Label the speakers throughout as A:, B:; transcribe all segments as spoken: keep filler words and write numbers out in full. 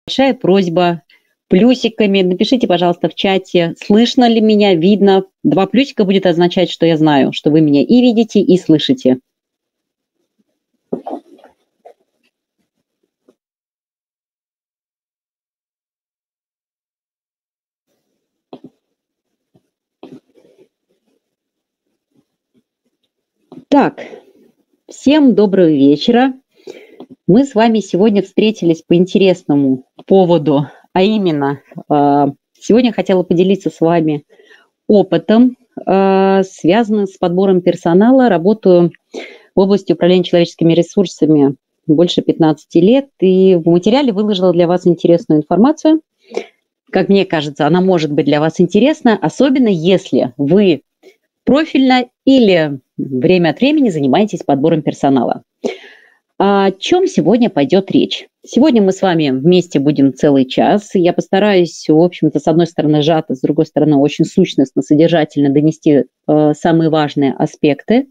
A: Большая просьба плюсиками. Напишите, пожалуйста, в чате, слышно ли меня, видно. Два плюсика будет означать, что я знаю, что вы меня и видите, и слышите. Так, всем доброго вечера. Мы с вами сегодня встретились по интересному поводу, а именно, сегодня хотела поделиться с вами опытом, связанным с подбором персонала. Работаю в области управления человеческими ресурсами больше пятнадцати лет, и в материале выложила для вас интересную информацию. Как мне кажется, она может быть для вас интересна, особенно если вы профильно или время от времени занимаетесь подбором персонала. О чем сегодня пойдет речь? Сегодня мы с вами вместе будем целый час. Я постараюсь, в общем-то, с одной стороны сжато, с другой стороны очень сущностно, содержательно донести э, самые важные аспекты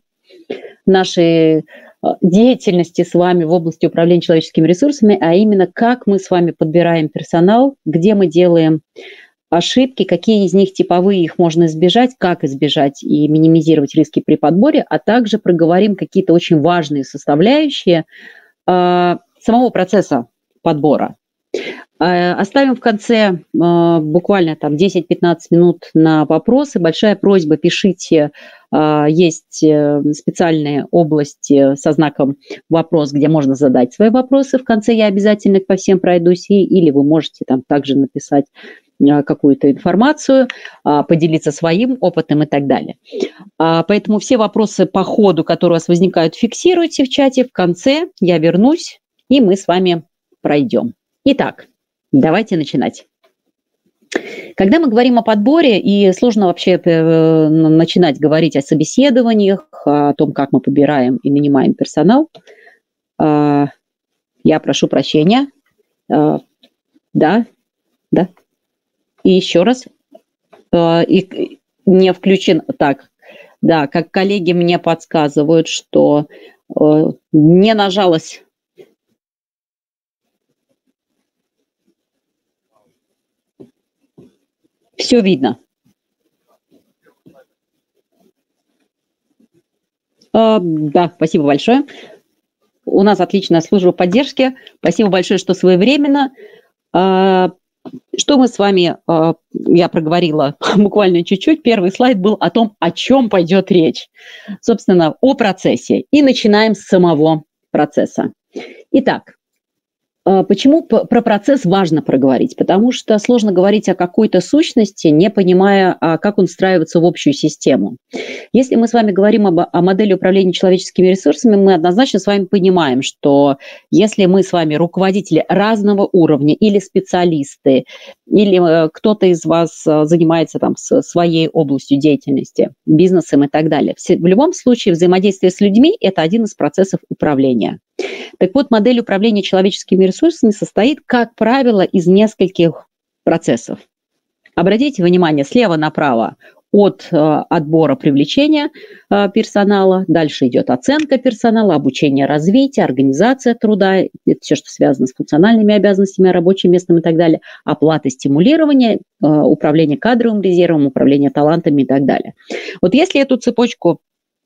A: нашей деятельности с вами в области управления человеческими ресурсами, а именно как мы с вами подбираем персонал, где мы делаем ошибки, какие из них типовые, их можно избежать, как избежать и минимизировать риски при подборе, а также проговорим какие-то очень важные составляющие э, самого процесса подбора. Э, оставим в конце э, буквально там десять-пятнадцать минут на вопросы. Большая просьба, пишите. Э, есть специальные области со знаком «вопрос», где можно задать свои вопросы. В конце я обязательно по всем пройдусь, и, или вы можете там также написать какую-то информацию, поделиться своим опытом и так далее. Поэтому все вопросы по ходу, которые у вас возникают, фиксируйте в чате. В конце я вернусь, и мы с вами пройдем. Итак, давайте начинать. Когда мы говорим о подборе, и сложно вообще начинать говорить о собеседованиях, о том, как мы подбираем и нанимаем персонал, я прошу прощения. Да, да. И еще раз, и не включен, так, да, как коллеги мне подсказывают, что не нажалось. Все видно. Да, спасибо большое. У нас отличная служба поддержки. Спасибо большое, что своевременно. Что мы с вами, я проговорила буквально чуть-чуть, первый слайд был о том, о чем пойдет речь. Собственно, о процессе. И начинаем с самого процесса. Итак, почему про процесс важно проговорить? Потому что сложно говорить о какой-то сущности, не понимая, как он встраивается в общую систему. Если мы с вами говорим об, о модели управления человеческими ресурсами, мы однозначно с вами понимаем, что если мы с вами руководители разного уровня или специалисты, или кто-то из вас занимается там своей областью деятельности, бизнесом и так далее, в любом случае взаимодействие с людьми – это один из процессов управления. Так вот, модель управления человеческими ресурсами состоит, как правило, из нескольких процессов. Обратите внимание, слева направо от э, отбора привлечения э, персонала, дальше идет оценка персонала, обучение, развитие, организация труда, это все, что связано с функциональными обязанностями, рабочим местом и так далее, оплата, стимулирование, э, управление кадровым резервом, управление талантами и так далее. Вот если эту цепочку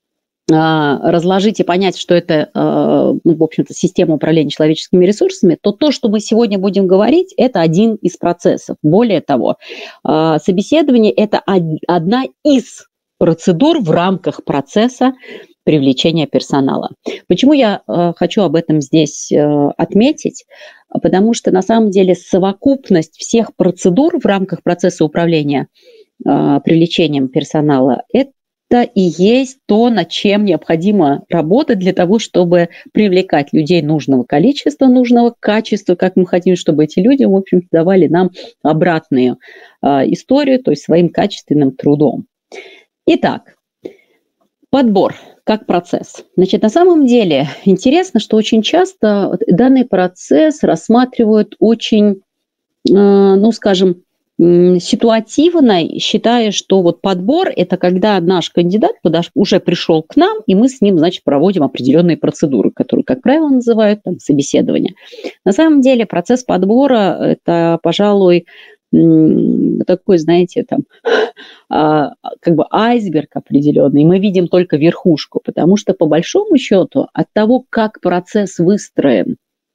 A: разложить и понять, что это, в общем-то, система управления человеческими ресурсами, то то, что мы сегодня будем говорить, это один из процессов. Более того, собеседование – это одна из процедур в рамках процесса привлечения персонала. Почему я хочу об этом здесь отметить? Потому что, на самом деле, совокупность всех процедур в рамках процесса управления привлечением персонала – это Это и есть то, над чем необходимо работать для того, чтобы привлекать людей нужного количества, нужного качества, как мы хотим, чтобы эти люди, в общем, давали нам обратную э, историю, то есть своим качественным трудом. Итак, подбор как процесс. Значит, на самом деле интересно, что очень часто данный процесс рассматривают очень, э, ну, скажем, ситуативно, считая, что вот подбор – это когда наш кандидат подош... уже пришел к нам, и мы с ним, значит, проводим определенные процедуры, которые, как правило, называют там, собеседование. На самом деле процесс подбора – это, пожалуй, такой, знаете, там, как бы айсберг определенный, мы видим только верхушку, потому что, по большому счету, от того, как процесс выстроен,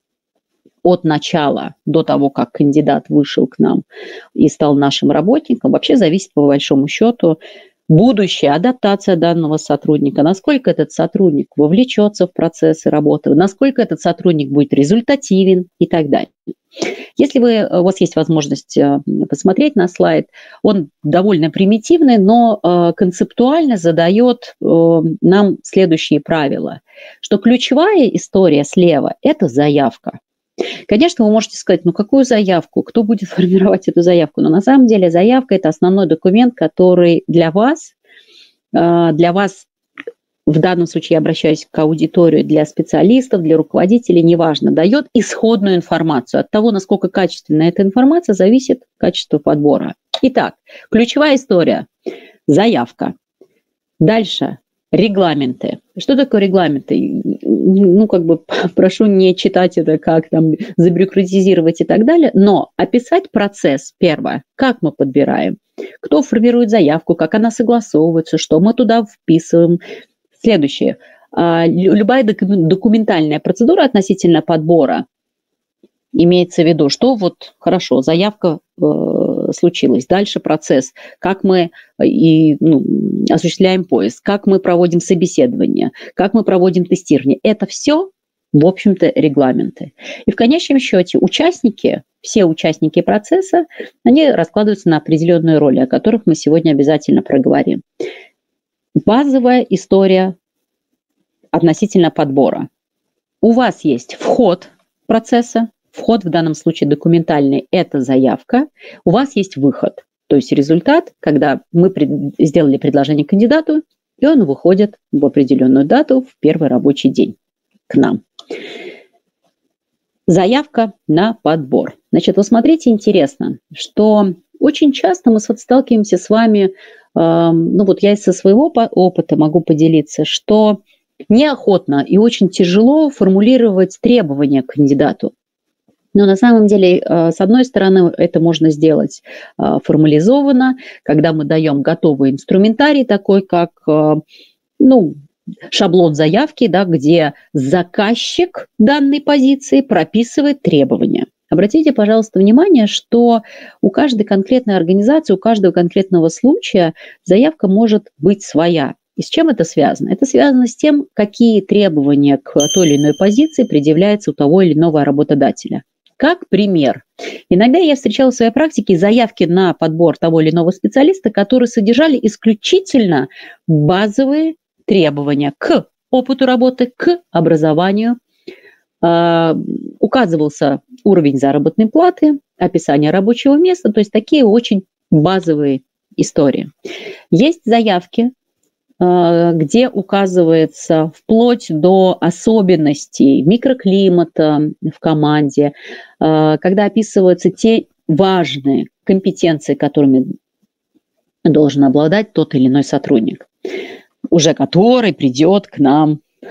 A: от начала до того, как кандидат вышел к нам и стал нашим работником, вообще зависит, по большому счету, будущая адаптация данного сотрудника, насколько этот сотрудник вовлечется в процессы работы, насколько этот сотрудник будет результативен и так далее. Если вы, у вас есть возможность посмотреть на слайд, он довольно примитивный, но концептуально задает нам следующие правила, что ключевая история слева – это заявка. Конечно, вы можете сказать, ну какую заявку, кто будет формировать эту заявку, но на самом деле заявка – это основной документ, который для вас, для вас, в данном случае я обращаюсь к аудитории, для специалистов, для руководителей, неважно, дает исходную информацию. От того, насколько качественная эта информация, зависит качество подбора. Итак, ключевая история – заявка. Дальше – регламенты. Что такое регламенты? Ну, как бы прошу не читать это, как там забюрократизировать и так далее, но описать процесс, первое, как мы подбираем, кто формирует заявку, как она согласовывается, что мы туда вписываем. Следующее. Любая документальная процедура относительно подбора имеется в виду, что вот хорошо, заявка э, случилась, дальше процесс, как мы и, ну, осуществляем поиск, как мы проводим собеседование, как мы проводим тестирование. Это все, в общем-то, регламенты. И в конечном счете участники, все участники процесса, они раскладываются на определенные роли, о которых мы сегодня обязательно проговорим. Базовая история относительно подбора. У вас есть вход процесса, вход в данном случае документальный – это заявка, у вас есть выход, то есть результат, когда мы пред... сделали предложение кандидату, и он выходит в определенную дату в первый рабочий день к нам. Заявка на подбор. Значит, вы смотрите, интересно, что очень часто мы сталкиваемся с вами, ну вот я со своего опыта могу поделиться, что неохотно и очень тяжело формулировать требования к кандидату. Но на самом деле, с одной стороны, это можно сделать формализованно, когда мы даем готовый инструментарий, такой как, ну, шаблон заявки, да, где заказчик данной позиции прописывает требования. Обратите, пожалуйста, внимание, что у каждой конкретной организации, у каждого конкретного случая заявка может быть своя. И с чем это связано? Это связано с тем, какие требования к той или иной позиции предъявляются у того или иного работодателя. Как пример. Иногда я встречала в своей практике заявки на подбор того или иного специалиста, которые содержали исключительно базовые требования к опыту работы, к образованию. Э, указывался уровень заработной платы, описание рабочего места, то есть такие очень базовые истории. Есть заявки, э, где указывается вплоть до особенностей микроклимата в команде, э, когда описываются те важные компетенции, которыми должен обладать тот или иной сотрудник, уже который придет к нам э,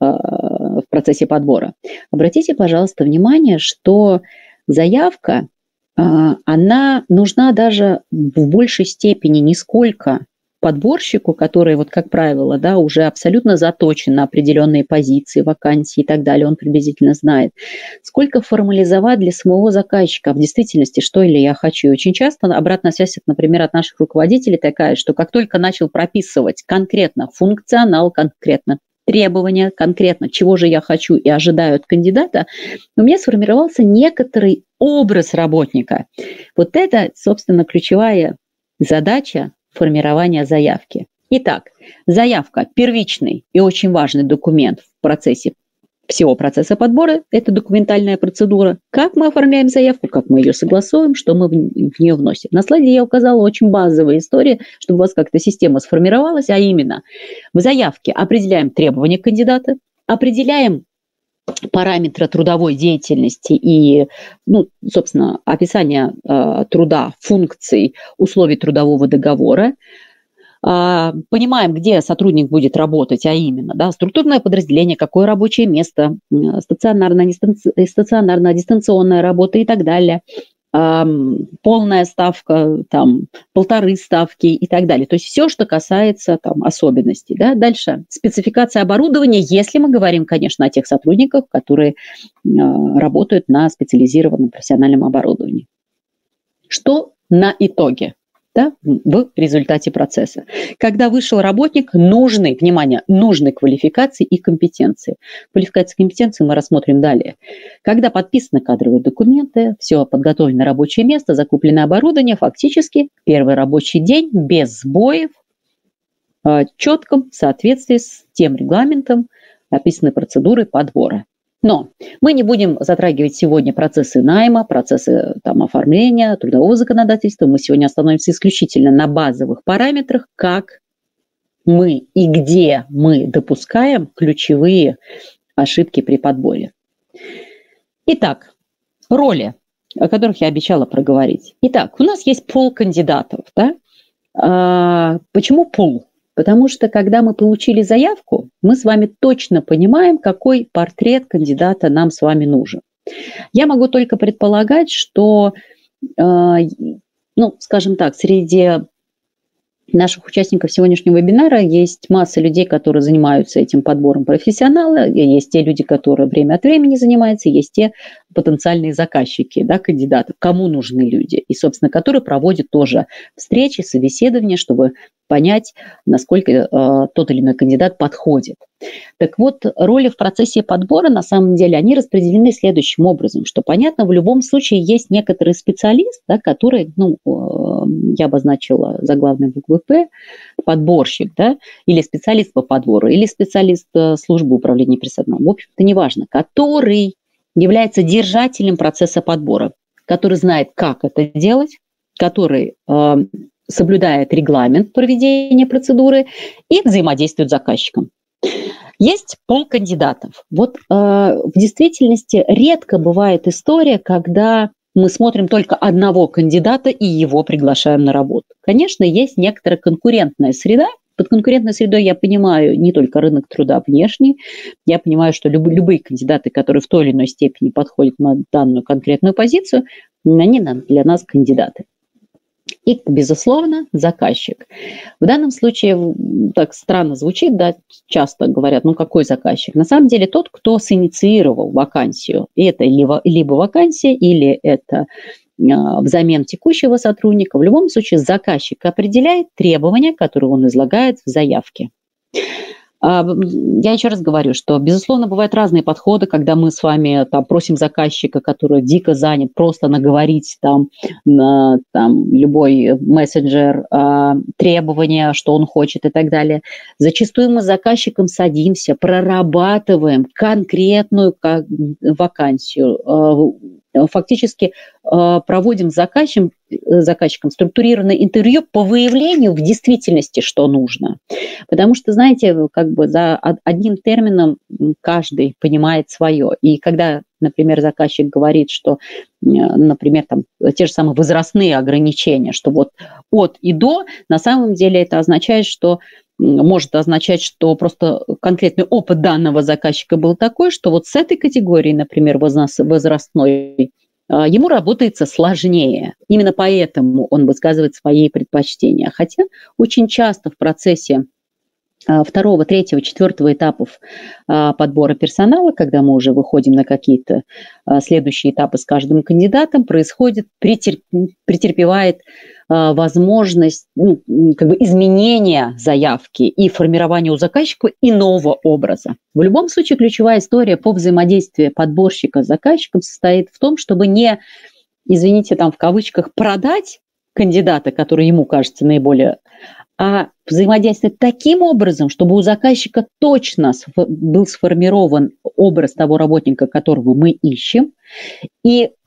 A: в процессе подбора. Обратите, пожалуйста, внимание, что заявка, э, она нужна даже в большей степени не сколько подборщику, который, вот как правило, да, уже абсолютно заточен на определенные позиции, вакансии и так далее, он приблизительно знает, сколько формализовать для самого заказчика в действительности, что или я хочу. И очень часто обратная связь, например, от наших руководителей такая, что как только начал прописывать конкретно функционал, конкретно требования, конкретно чего же я хочу и ожидаю от кандидата, у меня сформировался некоторый образ работника. Вот это, собственно, ключевая задача формирования заявки. Итак, заявка – первичный и очень важный документ в процессе всего процесса подбора. Это документальная процедура. Как мы оформляем заявку, как мы ее согласуем, что мы в нее вносим. На слайде я указала очень базовые истории, чтобы у вас как-то система сформировалась, а именно в заявке определяем требования кандидата, определяем параметры трудовой деятельности и, ну, собственно, описание э, труда, функций, условий трудового договора. Э, понимаем, где сотрудник будет работать, а именно, да, структурное подразделение, какое рабочее место, э, стационарная, дистанци... стационарная, дистанционная работа и так далее. Полная ставка, там, полторы ставки и так далее. То есть все, что касается там, особенностей. Да? Дальше спецификация оборудования, если мы говорим, конечно, о тех сотрудниках, которые э, работают на специализированном профессиональном оборудовании. Что на итоге? Да, в результате процесса. Когда вышел работник нужной, внимание, нужной квалификации и компетенции. Квалификации и компетенции мы рассмотрим далее. Когда подписаны кадровые документы, все подготовлено рабочее место, закуплено оборудование, фактически первый рабочий день без сбоев, в четком соответствии с тем регламентом, описанной процедурой подбора. Но мы не будем затрагивать сегодня процессы найма, процессы там, оформления, трудового законодательства. Мы сегодня остановимся исключительно на базовых параметрах, как мы и где мы допускаем ключевые ошибки при подборе. Итак, роли, о которых я обещала проговорить. Итак, у нас есть пул кандидатов. Да? А, почему пул? Потому что, когда мы получили заявку, мы с вами точно понимаем, какой портрет кандидата нам с вами нужен. Я могу только предполагать, что, э, ну, скажем так, среди наших участников сегодняшнего вебинара есть масса людей, которые занимаются этим подбором профессионала, есть те люди, которые время от времени занимаются, есть те потенциальные заказчики, да, кандидатов, кому нужны люди, и, собственно, которые проводят тоже встречи, собеседования, чтобы понять, насколько э, тот или иной кандидат подходит. Так вот, роли в процессе подбора, на самом деле, они распределены следующим образом, что, понятно, в любом случае есть некоторый специалист, да, который, ну, э, я обозначила заглавной буквой П, подборщик, да, или специалист по подбору, или специалист э, службы управления персоналом, в общем-то, неважно, который является держателем процесса подбора, который знает, как это делать, который э, соблюдает регламент проведения процедуры и взаимодействует с заказчиком. Есть пул кандидатов. Вот э, в действительности редко бывает история, когда мы смотрим только одного кандидата и его приглашаем на работу. Конечно, есть некоторая конкурентная среда. Под конкурентной средой я понимаю не только рынок труда внешний, я понимаю, что люб, любые кандидаты, которые в той или иной степени подходят на данную конкретную позицию, они для нас кандидаты. И, безусловно, заказчик. В данном случае так странно звучит, да, часто говорят, ну какой заказчик? На самом деле тот, кто синициировал вакансию. И это либо, либо вакансия, или это э, взамен текущего сотрудника. В любом случае заказчик определяет требования, которые он излагает в заявке. Я еще раз говорю, что, безусловно, бывают разные подходы, когда мы с вами там, просим заказчика, который дико занят, просто наговорить там, на там, любой мессенджер э, требования, что он хочет и так далее. Зачастую мы с заказчиком садимся, прорабатываем конкретную как, вакансию, э, фактически э, проводим с заказчиком, заказчиком структурированное интервью по выявлению в действительности, что нужно. Потому что, знаете, как бы за одним термином каждый понимает свое. И когда, например, заказчик говорит, что, например, там, те же самые возрастные ограничения, что вот от и до, на самом деле это означает, что может означать, что просто конкретный опыт данного заказчика был такой, что вот с этой категорией, например, возрастной, ему работается сложнее. Именно поэтому он высказывает свои предпочтения. Хотя очень часто в процессе второго, третьего, четвертого этапов подбора персонала, когда мы уже выходим на какие-то следующие этапы с каждым кандидатом, происходит, претерп, претерпевает возможность ну, как бы изменения заявки и формирования у заказчика иного образа. В любом случае ключевая история по взаимодействию подборщика с заказчиком состоит в том, чтобы не, извините, там в кавычках, продать кандидата, который ему кажется наиболее, а взаимодействовать таким образом, чтобы у заказчика точно был сформирован образ того работника, которого мы ищем, и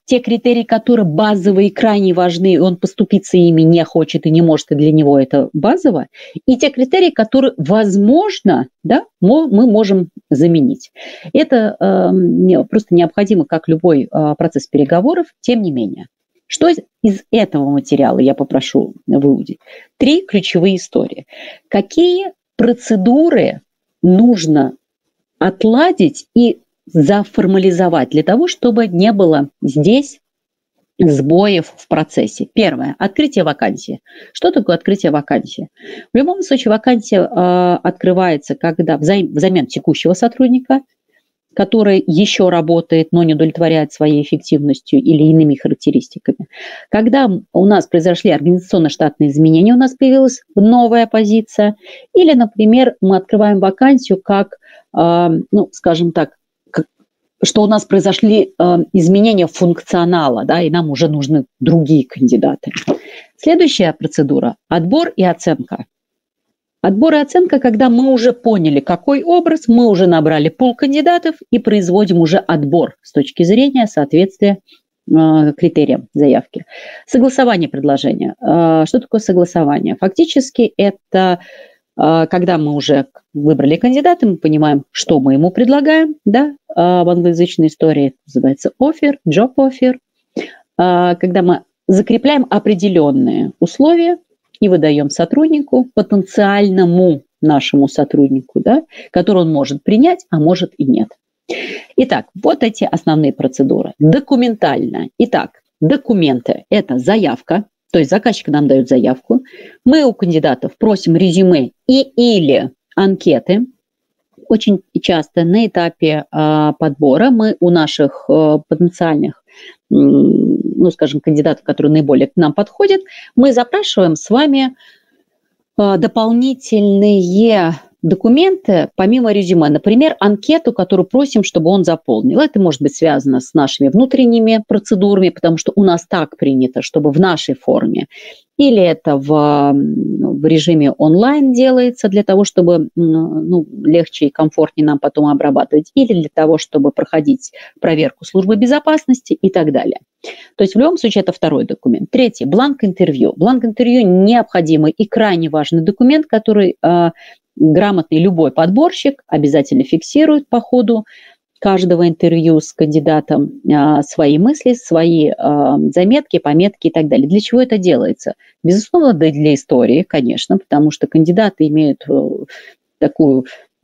A: те критерии, которые базовые и крайне важны, и он поступиться ими не хочет и не может, и для него это базово, и те критерии, которые, возможно, да, мы можем заменить. Это э, просто необходимо, как любой э, процесс переговоров, тем не менее. Что из, из этого материала я попрошу выудить? Три ключевые истории. Какие процедуры нужно отладить и заформализовать для того, чтобы не было здесь сбоев в процессе. Первое. Открытие вакансии. Что такое открытие вакансии? В любом случае вакансия э, открывается, когда взаим, взамен текущего сотрудника, который еще работает, но не удовлетворяет своей эффективностью или иными характеристиками. Когда у нас произошли организационно-штатные изменения, у нас появилась новая позиция, или, например, мы открываем вакансию как, э, ну, скажем так, что у нас произошли э, изменения функционала, да, и нам уже нужны другие кандидаты. Следующая процедура – отбор и оценка. Отбор и оценка, когда мы уже поняли, какой образ, мы уже набрали пул кандидатов и производим уже отбор с точки зрения соответствия э, критериям заявки. Согласование предложения. Э, что такое согласование? Фактически это э, когда мы уже выбрали кандидата, мы понимаем, что мы ему предлагаем, да, в англоязычной истории это называется offer, job offer, когда мы закрепляем определенные условия и выдаем сотруднику, потенциальному нашему сотруднику, да, который он может принять, а может и нет. Итак, вот эти основные процедуры. Документально. Итак, документы – это заявка, то есть заказчик нам дает заявку, мы у кандидатов просим резюме и или анкеты. Очень часто на этапе э, подбора мы у наших э, потенциальных, э, ну, скажем, кандидатов, которые наиболее к нам подходят, мы запрашиваем с вами э, дополнительные документы помимо резюме. Например, анкету, которую просим, чтобы он заполнил. Это может быть связано с нашими внутренними процедурами, потому что у нас так принято, чтобы в нашей форме. Или это в, в режиме онлайн делается для того, чтобы ну, легче и комфортнее нам потом обрабатывать, или для того, чтобы проходить проверку службы безопасности и так далее. То есть в любом случае это второй документ. Третий – бланк интервью. Бланк интервью – необходимый и крайне важный документ, который э, грамотный любой подборщик обязательно фиксирует по ходу каждого интервью с кандидатом э, свои мысли, свои э, заметки, пометки и так далее. Для чего это делается? Безусловно, да, для истории, конечно, потому что кандидаты имеют э, такую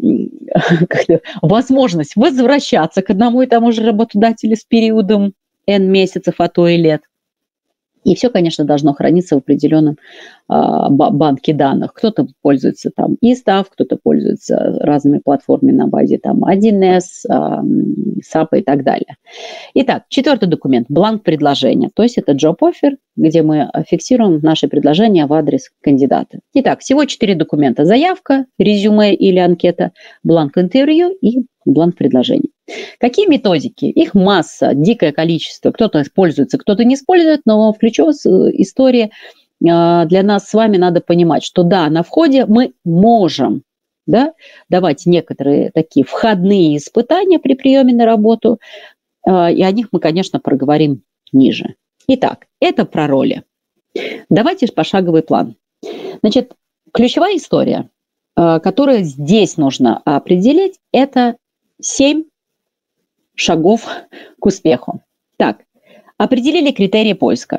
A: э, возможность возвращаться к одному и тому же работодателю с периодом N месяцев, а то и лет. И все, конечно, должно храниться в определенном а, банке данных. Кто-то пользуется там ИСТАФ, кто-то пользуется разными платформами на базе там один эс, а, САПа и так далее. Итак, четвертый документ – бланк предложения. То есть это job offer, где мы фиксируем наши предложения в адрес кандидата. Итак, всего четыре документа. Заявка, резюме или анкета, бланк интервью и бланк предложений. Какие методики? Их масса, дикое количество. Кто-то пользуется, кто-то не использует, но в ключевой истории для нас с вами надо понимать, что да, на входе мы можем, да, давать некоторые такие входные испытания при приеме на работу, и о них мы, конечно, проговорим ниже. Итак, это про роли. Давайте пошаговый план. Значит, ключевая история, которую здесь нужно определить, это семь шагов к успеху. Так, определили критерии поиска.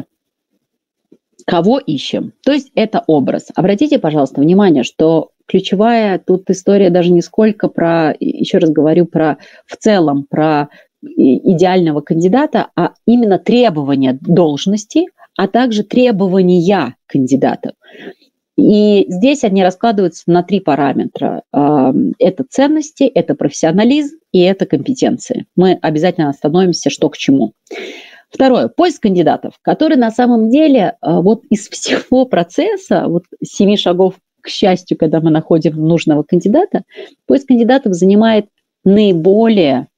A: Кого ищем? То есть это образ. Обратите, пожалуйста, внимание, что ключевая тут история даже не сколько про, еще раз говорю, про в целом, про идеального кандидата, а именно требования должности, а также требования кандидатов. И здесь они раскладываются на три параметра. Это ценности, это профессионализм и это компетенции. Мы обязательно остановимся, что к чему. Второе. Поиск кандидатов, который на самом деле вот из всего процесса, вот семи шагов, к счастью, когда мы находим нужного кандидата, поиск кандидатов занимает наиболее...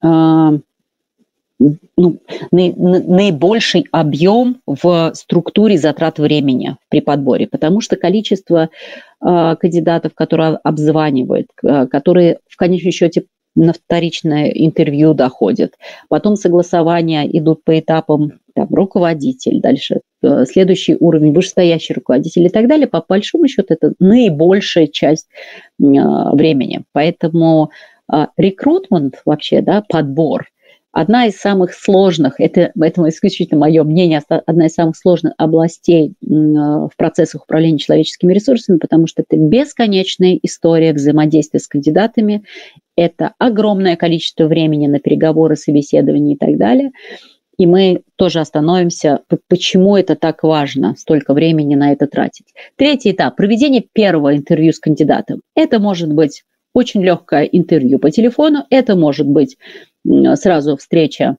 A: Ну, наибольший объем в структуре затрат времени при подборе, потому что количество э, кандидатов, которые обзванивают, э, которые в конечном счете на вторичное интервью доходит. Потом согласования идут по этапам, там, руководитель, дальше э, следующий уровень, вышестоящий руководитель и так далее. По большому счету это наибольшая часть э, времени. Поэтому э, рекрутмент вообще, да, подбор, одна из самых сложных, это, это исключительно мое мнение, одна из самых сложных областей в процессах управления человеческими ресурсами, потому что это бесконечная история взаимодействия с кандидатами, это огромное количество времени на переговоры, собеседования и так далее. И мы тоже остановимся, почему это так важно, столько времени на это тратить. Третий этап – проведение первого интервью с кандидатом. Это может быть очень легкое интервью по телефону, это может быть сразу встреча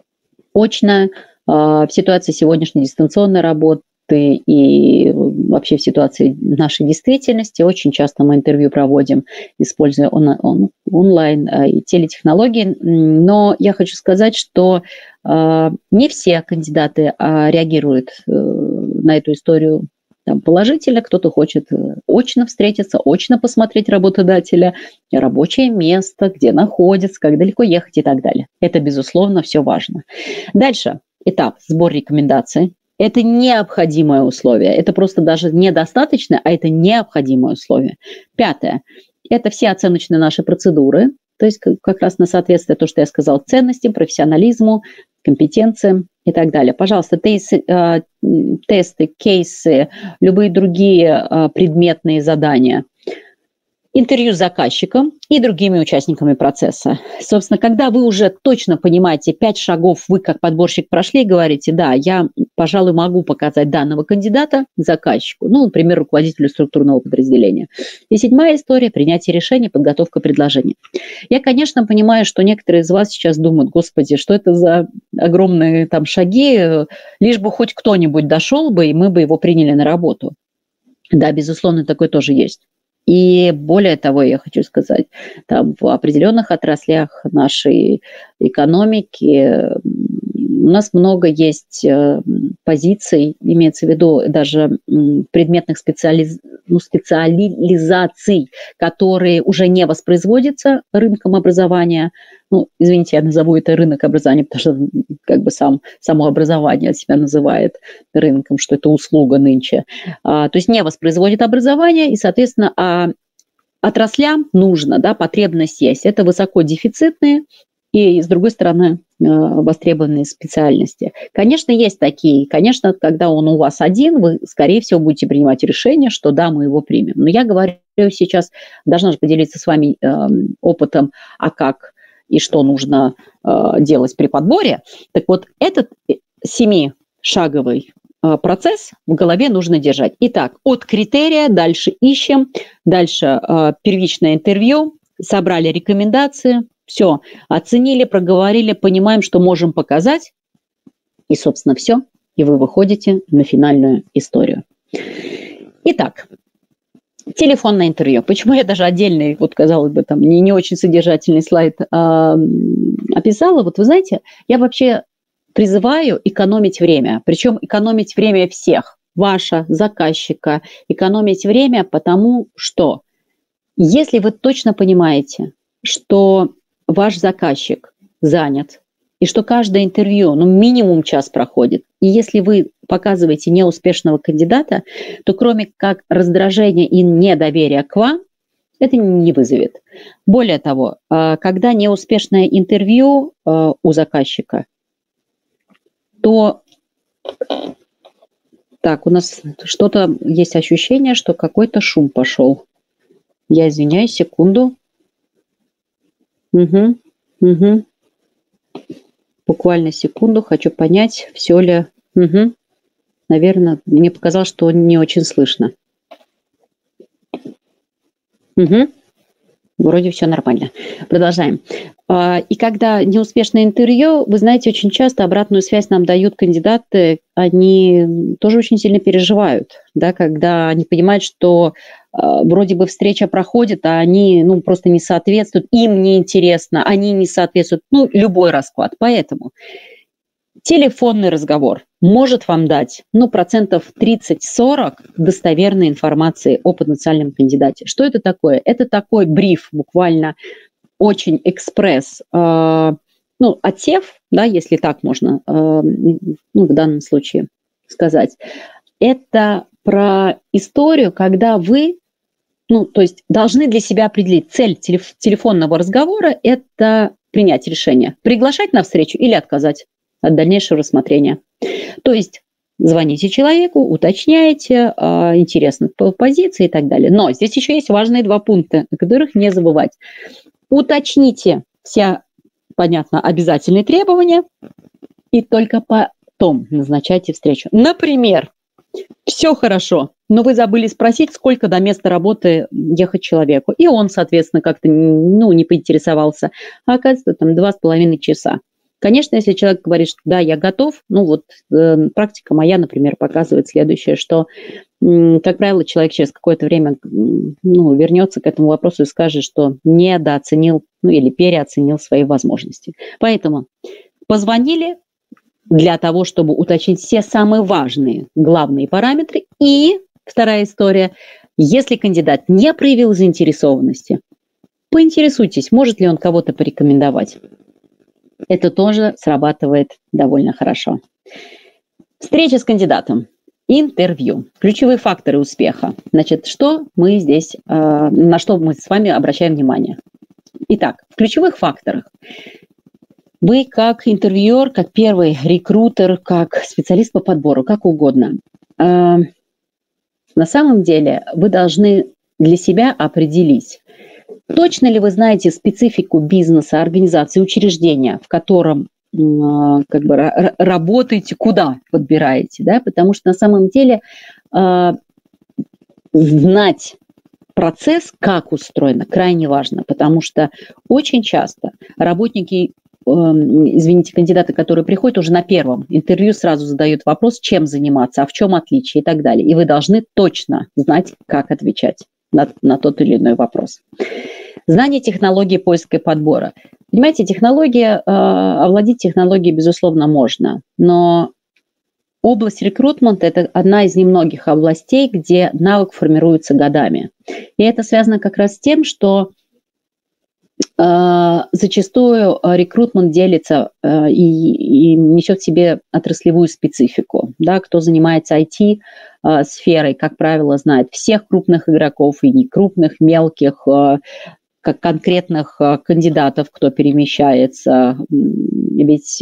A: очная. В ситуации сегодняшней дистанционной работы и вообще в ситуации нашей действительности очень часто мы интервью проводим, используя он, он, онлайн и телетехнологии. Но я хочу сказать, что не все кандидаты реагируют на эту историю там, положительно, кто-то хочет очно встретиться, очно посмотреть работодателя, рабочее место, где находится, как далеко ехать и так далее. Это, безусловно, все важно. Дальше этап сбор рекомендаций. Это необходимое условие. Это просто даже недостаточно, а это необходимое условие. Пятое. Это все оценочные наши процедуры. То есть как раз на соответствие то, что я сказала, ценностям, профессионализму, компетенциям и так далее. Пожалуйста, тесты, тесты, кейсы, любые другие предметные задания. Интервью с заказчиком и другими участниками процесса. Собственно, когда вы уже точно понимаете, пять шагов вы как подборщик прошли и говорите, да, я, пожалуй, могу показать данного кандидата заказчику, ну, например, руководителю структурного подразделения. И седьмая история – принятие решений, подготовка предложений. Я, конечно, понимаю, что некоторые из вас сейчас думают, господи, что это за огромные там шаги, лишь бы хоть кто-нибудь дошел бы, и мы бы его приняли на работу. Да, безусловно, такое тоже есть. И более того, я хочу сказать, там в определенных отраслях нашей экономики у нас много есть позиций, имеется в виду даже предметных специализ... ну, специализаций, которые уже не воспроизводятся рынком образования. Ну, извините, я назову это рынок образования, потому что как бы сам, само образование себя называет рынком, что это услуга нынче. А, то есть не воспроизводит образование, и, соответственно, а отраслям нужно, да, потребность есть. Это высокодефицитные и, с другой стороны, востребованные специальности. Конечно, есть такие. Конечно, когда он у вас один, вы, скорее всего, будете принимать решение, что да, мы его примем. Но я говорю сейчас, должна же поделиться с вами э, опытом, а как и что нужно э, делать при подборе. Так вот, этот семишаговый э, процесс в голове нужно держать. Итак, от критерия дальше ищем, дальше э, первичное интервью, собрали рекомендации, все, оценили, проговорили, понимаем, что можем показать, и, собственно, все, и вы выходите на финальную историю. Итак, телефонное интервью. Почему я даже отдельный, вот, казалось бы, там, не, не очень содержательный слайд а, описала? Вот вы знаете, я вообще призываю экономить время, причем экономить время всех, ваше, заказчика, экономить время, потому что если вы точно понимаете, что ваш заказчик занят, и что каждое интервью, ну, минимум час проходит, и если вы показываете неуспешного кандидата, то кроме как раздражения и недоверия к вам, это не вызовет. Более того, когда неуспешное интервью у заказчика, то так, у нас что-то есть ощущение, что какой-то шум пошел. Я извиняюсь, секунду. Угу, угу. Буквально секунду, хочу понять, все ли... Угу. Наверное, мне показалось, что не очень слышно. Угу. Вроде все нормально. Продолжаем. И когда неуспешное интервью, вы знаете, очень часто обратную связь нам дают кандидаты, они тоже очень сильно переживают, да, когда они понимают, что вроде бы встреча проходит, а они, ну, просто не соответствуют, им неинтересно, они не соответствуют, ну, любой расклад. Поэтому телефонный разговор может вам дать, ну, процентов тридцать-сорок достоверной информации о потенциальном кандидате. Что это такое? Это такой бриф, буквально очень экспресс, э, ну, отсев, да, если так можно, э, ну, в данном случае сказать, это про историю, когда вы, ну, то есть должны для себя определить цель телеф- телефонного разговора – это принять решение, приглашать на встречу или отказать от дальнейшего рассмотрения. То есть звоните человеку, уточняете, э, интересны позиции и так далее. Но здесь еще есть важные два пункта, о которых не забывать. Уточните все, понятно, обязательные требования и только потом назначайте встречу. Например, все хорошо, но вы забыли спросить, сколько до места работы ехать человеку. И он, соответственно, как-то ну, не поинтересовался. А оказывается, там два с половиной часа. Конечно, если человек говорит, что да, я готов, ну вот э, практика моя, например, показывает следующее, что, э, как правило, человек через какое-то время ну, вернется к этому вопросу и скажет, что недооценил ну, или переоценил свои возможности. Поэтому позвонили для того, чтобы уточнить все самые важные, главные параметры. И вторая история, если кандидат не проявил заинтересованности, поинтересуйтесь, может ли он кого-то порекомендовать. Это тоже срабатывает довольно хорошо. Встреча с кандидатом. Интервью. Ключевые факторы успеха. Значит, что мы здесь, э, на что мы с вами обращаем внимание? Итак, в ключевых факторах. Вы как интервьюер, как первый рекрутер, как специалист по подбору, как угодно. Э, на самом деле вы должны для себя определить, точно ли вы знаете специфику бизнеса, организации, учреждения, в котором э, как бы р- работаете, куда подбираете, да? Потому что на самом деле э, знать процесс, как устроено, крайне важно, потому что очень часто работники, э, извините, кандидаты, которые приходят уже на первом интервью, сразу задают вопрос, чем заниматься, а в чем отличие и так далее. И вы должны точно знать, как отвечать на, на тот или иной вопрос. Знание технологии поиска и подбора. Понимаете, технология, э, овладеть технологией, безусловно, можно, но область рекрутмента – это одна из немногих областей, где навык формируется годами. И это связано как раз с тем, что э, зачастую рекрутмент делится э, и, и несет в себе отраслевую специфику. Да, кто занимается ай ти-сферой, как правило, знает всех крупных игроков и не крупных, мелких, э, как конкретных кандидатов, кто перемещается. Ведь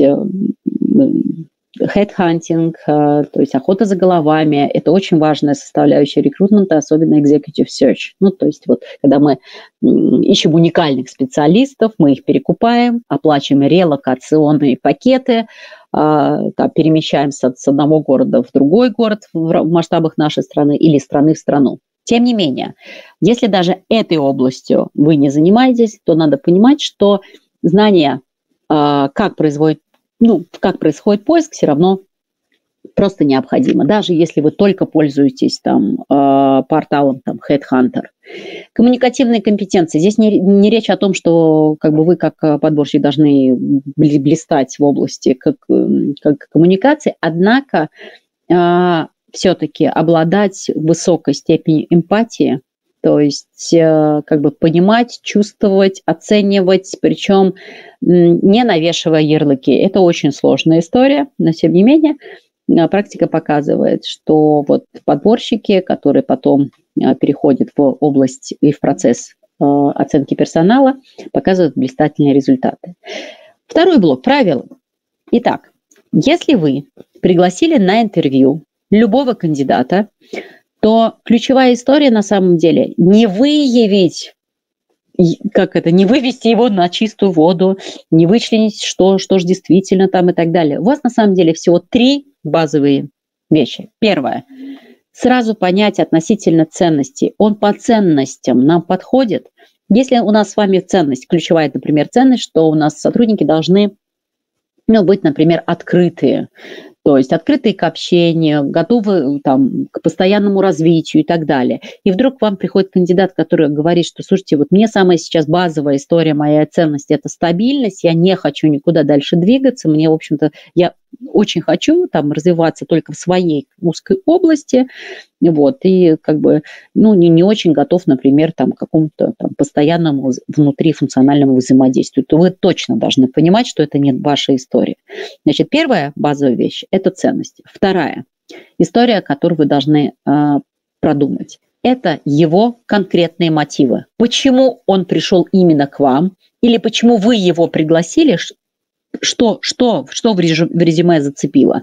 A: headhunting, то есть охота за головами, это очень важная составляющая рекрутмента, особенно executive search. Ну, то есть вот когда мы ищем уникальных специалистов, мы их перекупаем, оплачиваем релокационные пакеты, там, перемещаемся с одного города в другой город в масштабах нашей страны или страны в страну. Тем не менее, если даже этой областью вы не занимаетесь, то надо понимать, что знание, как производит, ну, как происходит поиск, все равно просто необходимо, даже если вы только пользуетесь там, порталом там, HeadHunter. Коммуникативные компетенции. Здесь не, не речь о том, что как бы, вы как подборщик должны блистать в области как, как коммуникации, однако все-таки обладать высокой степенью эмпатии, то есть как бы понимать, чувствовать, оценивать, причем не навешивая ярлыки. Это очень сложная история, но тем не менее практика показывает, что вот подборщики, которые потом переходят в область и в процесс оценки персонала, показывают блистательные результаты. Второй блок – правила. Итак, если вы пригласили на интервью любого кандидата, то ключевая история на самом деле не выявить, как это, не вывести его на чистую воду, не вычленить, что, что же действительно там и так далее. У вас на самом деле всего три базовые вещи. Первое. Сразу понять относительно ценностей. Он по ценностям нам подходит. Если у нас с вами ценность, ключевая, например, ценность, что у нас сотрудники должны ну, быть, например, открытые. То есть открытые к общению, готовы там, к постоянному развитию и так далее. И вдруг к вам приходит кандидат, который говорит, что, слушайте, вот мне самая сейчас базовая история, моя ценность – это стабильность, я не хочу никуда дальше двигаться, мне, в общем-то, я очень хочу там развиваться только в своей узкой области, вот, и как бы, ну, не, не очень готов, например, там, к какому-то там постоянному внутрифункциональному взаимодействию, то вы точно должны понимать, что это не ваша история. Значит, первая базовая вещь – это ценность. Вторая история, которую вы должны э, продумать. Это его конкретные мотивы. Почему он пришел именно к вам, или почему вы его пригласили, что, что, что в резюме зацепило.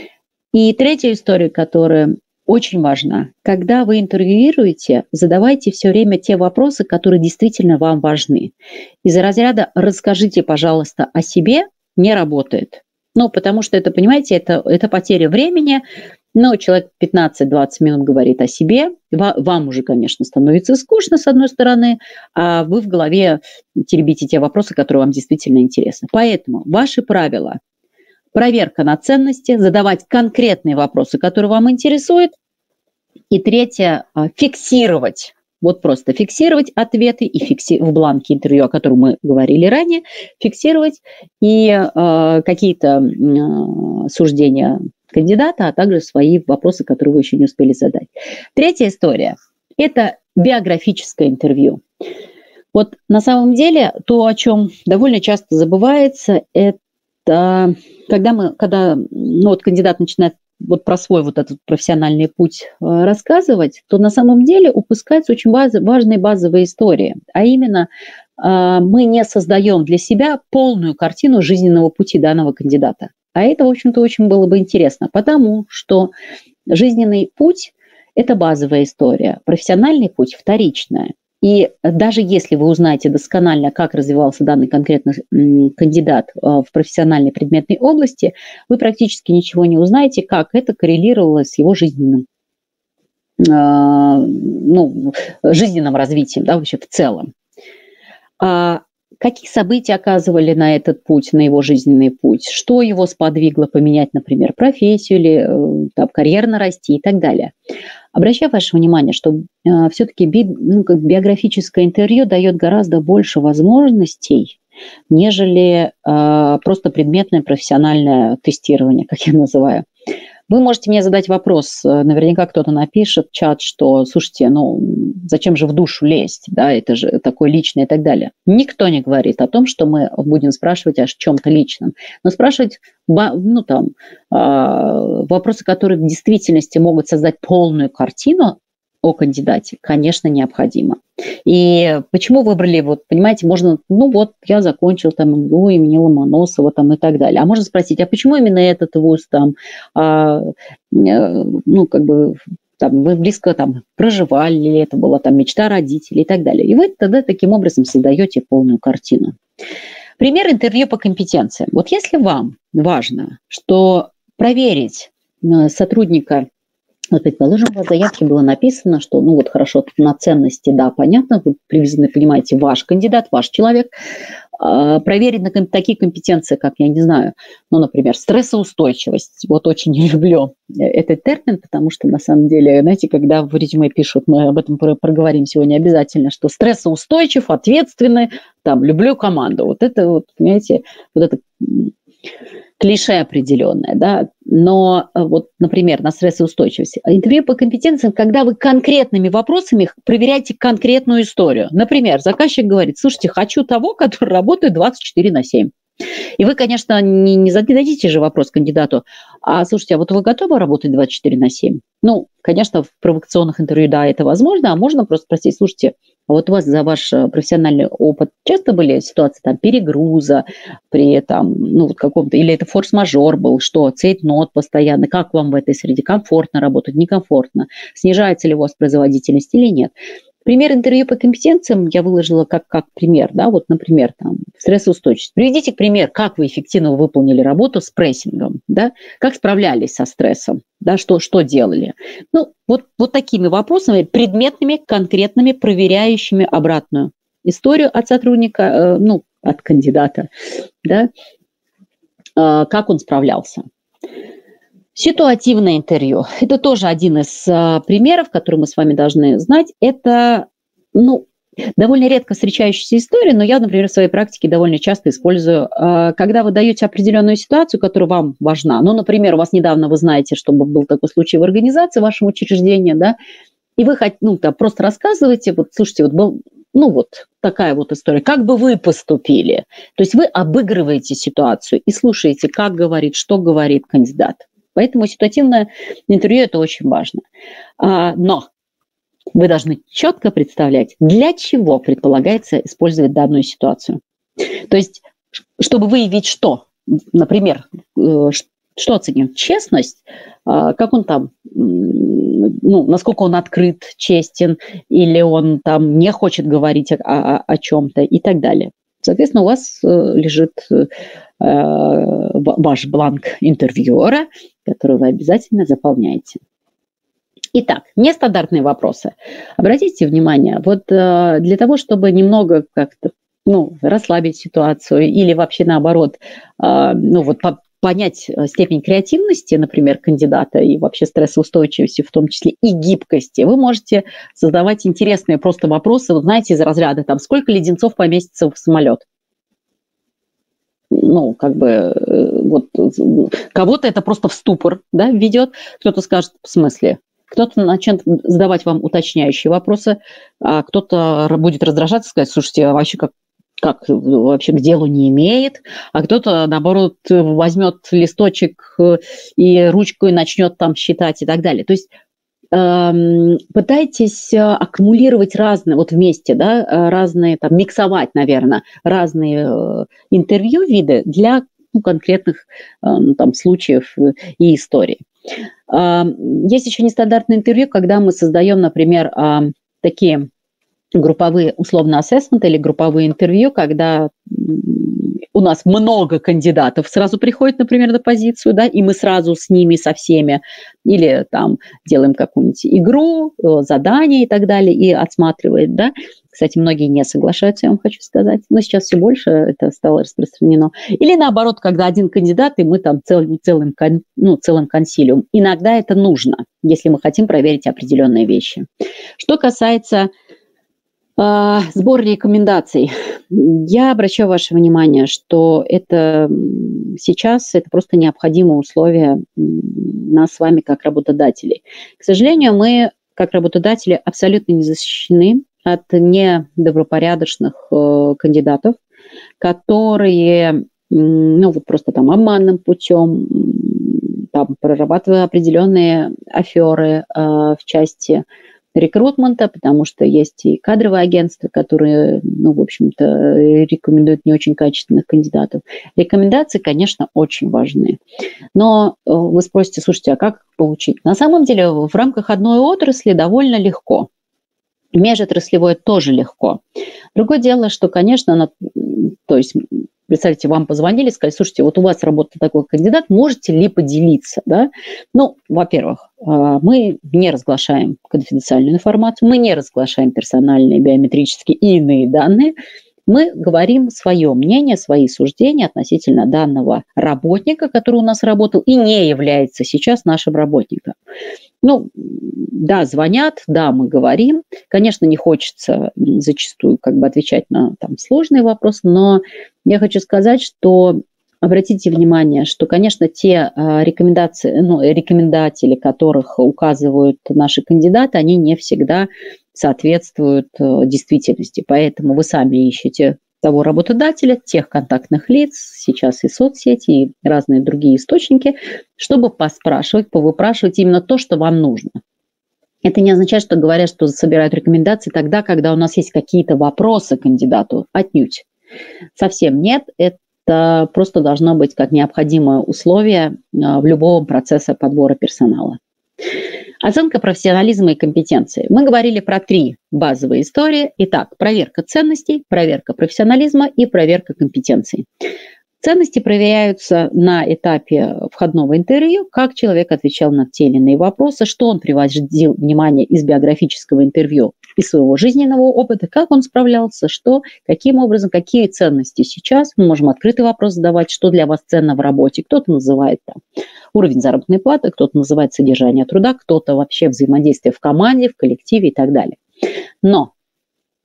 A: И третья история, которая очень важна. Когда вы интервьюируете, задавайте все время те вопросы, которые действительно вам важны. Из-за разряда «расскажите, пожалуйста, о себе» не работает. Ну, потому что это, понимаете, это, это потеря времени. Но человек пятнадцать-двадцать минут говорит о себе. Вам уже, конечно, становится скучно, с одной стороны, а вы в голове теребите те вопросы, которые вам действительно интересны. Поэтому ваши правила. Проверка на ценности, задавать конкретные вопросы, которые вам интересуют. И третье, фиксировать. Вот просто фиксировать ответы и фикси... в бланке интервью, о котором мы говорили ранее, фиксировать и э, какие-то э, суждения кандидата, а также свои вопросы, которые вы еще не успели задать. Третья история – это биографическое интервью. Вот на самом деле то, о чем довольно часто забывается, это когда, мы, когда ну, вот кандидат начинает вот про свой вот этот профессиональный путь рассказывать, то на самом деле упускаются очень важные базовые истории. А именно, мы не создаем для себя полную картину жизненного пути данного кандидата. А это, в общем-то, очень было бы интересно, потому что жизненный путь – это базовая история, профессиональный путь – вторичная. И даже если вы узнаете досконально, как развивался данный конкретно кандидат в профессиональной предметной области, вы практически ничего не узнаете, как это коррелировало с его жизненным, ну, жизненным развитием, да, вообще в целом. Какие события оказывали на этот путь, на его жизненный путь, что его сподвигло поменять, например, профессию или там, карьерно расти и так далее. Обращаю ваше внимание, что э, все-таки би, ну, как биографическое интервью дает гораздо больше возможностей, нежели э, просто предметное профессиональное тестирование, как я называю. Вы можете мне задать вопрос, наверняка кто-то напишет в чат, что, слушайте, ну зачем же в душу лезть, да, это же такое личное и так далее. Никто не говорит о том, что мы будем спрашивать о чем-то личном, но спрашивать, ну там, вопросы, которые в действительности могут создать полную картину о кандидате, конечно, необходимо. И почему выбрали, вот, понимаете, можно, ну вот, я закончил там МГУ имени Ломоносова там и так далее. А можно спросить, а почему именно этот вуз там, а, ну, как бы, там, вы близко там проживали, или это была там мечта родителей и так далее. И вы тогда таким образом создаете полную картину. Пример интервью по компетенциям. Вот если вам важно, что проверить сотрудника, вот, предположим, в заявке было написано, что, ну вот хорошо, на ценности, да, понятно, вы привезены, понимаете, ваш кандидат, ваш человек, э, проверить на ком- такие компетенции, как, я не знаю, ну, например, стрессоустойчивость. Вот очень не люблю этот термин, потому что, на самом деле, знаете, когда в резюме пишут, мы об этом проговорим сегодня обязательно, что стрессоустойчив, ответственный, там, люблю команду. Вот это, вот, понимаете, вот это... клише определенное, да, но вот, например, на стрессоустойчивость. Интервью по компетенциям, когда вы конкретными вопросами проверяете конкретную историю. Например, заказчик говорит, слушайте, хочу того, который работает двадцать четыре на семь. И вы, конечно, не, не зададите же вопрос кандидату, а слушайте, а вот вы готовы работать двадцать четыре на семь? Ну, конечно, в провокационных интервью, да, это возможно, а можно просто спросить, слушайте, а вот у вас за ваш профессиональный опыт часто были ситуации там перегруза при там, ну, вот каком-то, или это форс-мажор был, что цейтнот постоянно, как вам в этой среде, комфортно работать, некомфортно, снижается ли у вас производительность или нет? Пример интервью по компетенциям я выложила как, как пример, да, вот, например, там, стрессоустойчивость. Приведите пример, как вы эффективно выполнили работу с прессингом, да, как справлялись со стрессом, да, что, что делали. Ну, вот, вот такими вопросами, предметными, конкретными, проверяющими обратную историю от сотрудника, э, ну, от кандидата, да, э, как он справлялся. Ситуативное интервью. Это тоже один из а, примеров, которые мы с вами должны знать. Это, ну, довольно редко встречающаяся история, но я, например, в своей практике довольно часто использую, когда вы даете определенную ситуацию, которая вам важна. Ну, например, у вас недавно, вы знаете, чтобы был такой случай в организации вашего учреждения, да, и вы ну, там, просто рассказываете, вот, слушайте, вот был, ну, вот такая вот история, как бы вы поступили? То есть вы обыгрываете ситуацию и слушаете, как говорит, что говорит кандидат. Поэтому ситуативное интервью – это очень важно. Но вы должны четко представлять, для чего предполагается использовать данную ситуацию. То есть, чтобы выявить что? Например, что оценим? Честность, как он там, ну, насколько он открыт, честен, или он там не хочет говорить о, о, о чем-то и так далее. Соответственно, у вас лежит э, ваш бланк интервьюера, который вы обязательно заполняете. Итак, нестандартные вопросы. Обратите внимание, вот э, для того, чтобы немного как-то ну, расслабить ситуацию или вообще наоборот, э, ну вот по понять степень креативности, например, кандидата и вообще стрессоустойчивости, в том числе и гибкости, вы можете создавать интересные просто вопросы, вот знаете, из разряда, там, сколько леденцов поместится в самолет? Ну, как бы, вот, кого-то это просто в ступор, да, введет, кто-то скажет, в смысле? Кто-то начнет задавать вам уточняющие вопросы, а кто-то будет раздражаться, сказать, слушайте, а вообще как как вообще к делу не имеет, а кто-то, наоборот, возьмет листочек и ручку и начнет там считать и так далее. То есть э, пытайтесь аккумулировать разные, вот вместе, да, разные, там, миксовать, наверное, разные интервью виды для ну, конкретных э, там, случаев и историй. Э, есть еще нестандартное интервью, когда мы создаем, например, э, такие групповые, условно, ассессменты или групповые интервью, когда у нас много кандидатов сразу приходит, например, на позицию, да, и мы сразу с ними, со всеми, или там делаем какую-нибудь игру, задание и так далее, и отсматривает, да. Кстати, многие не соглашаются, я вам хочу сказать, но сейчас все больше это стало распространено. Или наоборот, когда один кандидат, и мы там цел, целым, ну, целым консилиум. Иногда это нужно, если мы хотим проверить определенные вещи. Что касается сбор рекомендаций. Я обращаю ваше внимание, что это сейчас это просто необходимое условие нас с вами как работодателей. К сожалению, мы как работодатели абсолютно не защищены от недобропорядочных э, кандидатов, которые ну, вот просто там обманным путем, там, прорабатывая определенные аферы э, в части рекрутмента, потому что есть и кадровые агентства, которые, ну, в общем-то, рекомендуют не очень качественных кандидатов. Рекомендации, конечно, очень важны. Но вы спросите, слушайте, а как их получить? На самом деле в рамках одной отрасли довольно легко. Межотраслевое тоже легко. Другое дело, что, конечно, она, то есть, представьте, вам позвонили, сказали, слушайте, вот у вас работает такой кандидат, можете ли поделиться? Да? Ну, во-первых, мы не разглашаем конфиденциальную информацию, мы не разглашаем персональные, биометрические и иные данные, мы говорим свое мнение, свои суждения относительно данного работника, который у нас работал и не является сейчас нашим работником. Ну, да, звонят, да, мы говорим. Конечно, не хочется зачастую как бы отвечать на там, сложные вопросы, но я хочу сказать, что обратите внимание, что, конечно, те э, рекомендации, ну, рекомендатели, которых указывают наши кандидаты, они не всегда соответствуют э, действительности. Поэтому вы сами ищете того работодателя, тех контактных лиц, сейчас и соцсети, и разные другие источники, чтобы поспрашивать, повыпрашивать именно то, что вам нужно. Это не означает, что говорят, что собирают рекомендации тогда, когда у нас есть какие-то вопросы к кандидату. Отнюдь. Совсем нет. Это просто должно быть как необходимое условие в любом процессе подбора персонала. Оценка профессионализма и компетенции. Мы говорили про три базовые истории. Итак, проверка ценностей, проверка профессионализма и проверка компетенций. Ценности проверяются на этапе входного интервью, как человек отвечал на те или иные вопросы, что он приводил внимание из биографического интервью, из своего жизненного опыта, как он справлялся, что, каким образом, какие ценности сейчас. Мы можем открытый вопрос задавать, что для вас ценно в работе. Кто-то называет там, уровень заработной платы, кто-то называет содержание труда, кто-то вообще взаимодействие в команде, в коллективе и так далее. Но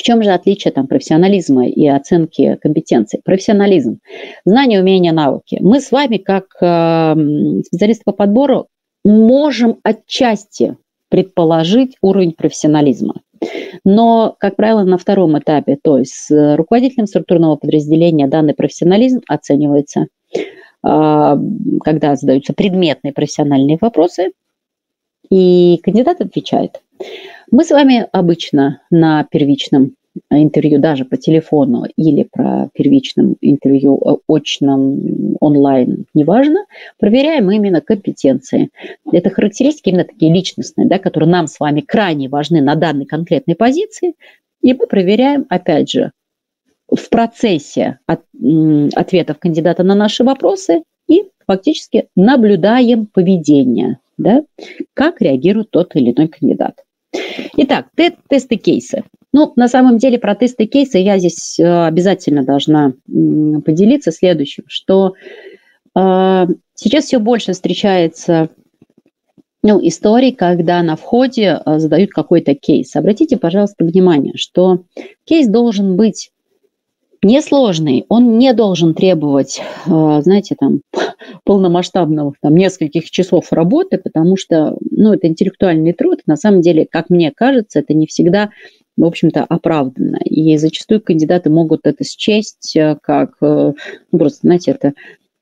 A: В чем же отличие там профессионализма и оценки компетенций? Профессионализм, знания, умения, навыки. Мы с вами, как э, специалисты по подбору, можем отчасти предположить уровень профессионализма. Но, как правило, на втором этапе, то есть с руководителем структурного подразделения, данный профессионализм оценивается, когда задаются предметные профессиональные вопросы, и кандидат отвечает. Мы с вами обычно на первичном интервью, даже по телефону или про первичном интервью очном, онлайн, неважно, проверяем именно компетенции. Это характеристики именно такие личностные, да, которые нам с вами крайне важны на данной конкретной позиции. И мы проверяем, опять же, в процессе от, ответов кандидата на наши вопросы и фактически наблюдаем поведение, да, как реагирует тот или иной кандидат. Итак, тесты, кейсы. Ну, на самом деле про тесты, кейсы я здесь обязательно должна поделиться следующим, что э, сейчас все больше встречается ну, историй, когда на входе задают какой-то кейс. Обратите, пожалуйста, внимание, что кейс должен быть несложный, он не должен требовать, знаете, там, полномасштабного, там, нескольких часов работы, потому что, ну, это интеллектуальный труд, на самом деле, как мне кажется, это не всегда, в общем-то, оправданно, и зачастую кандидаты могут это счесть как, ну, просто, знаете, это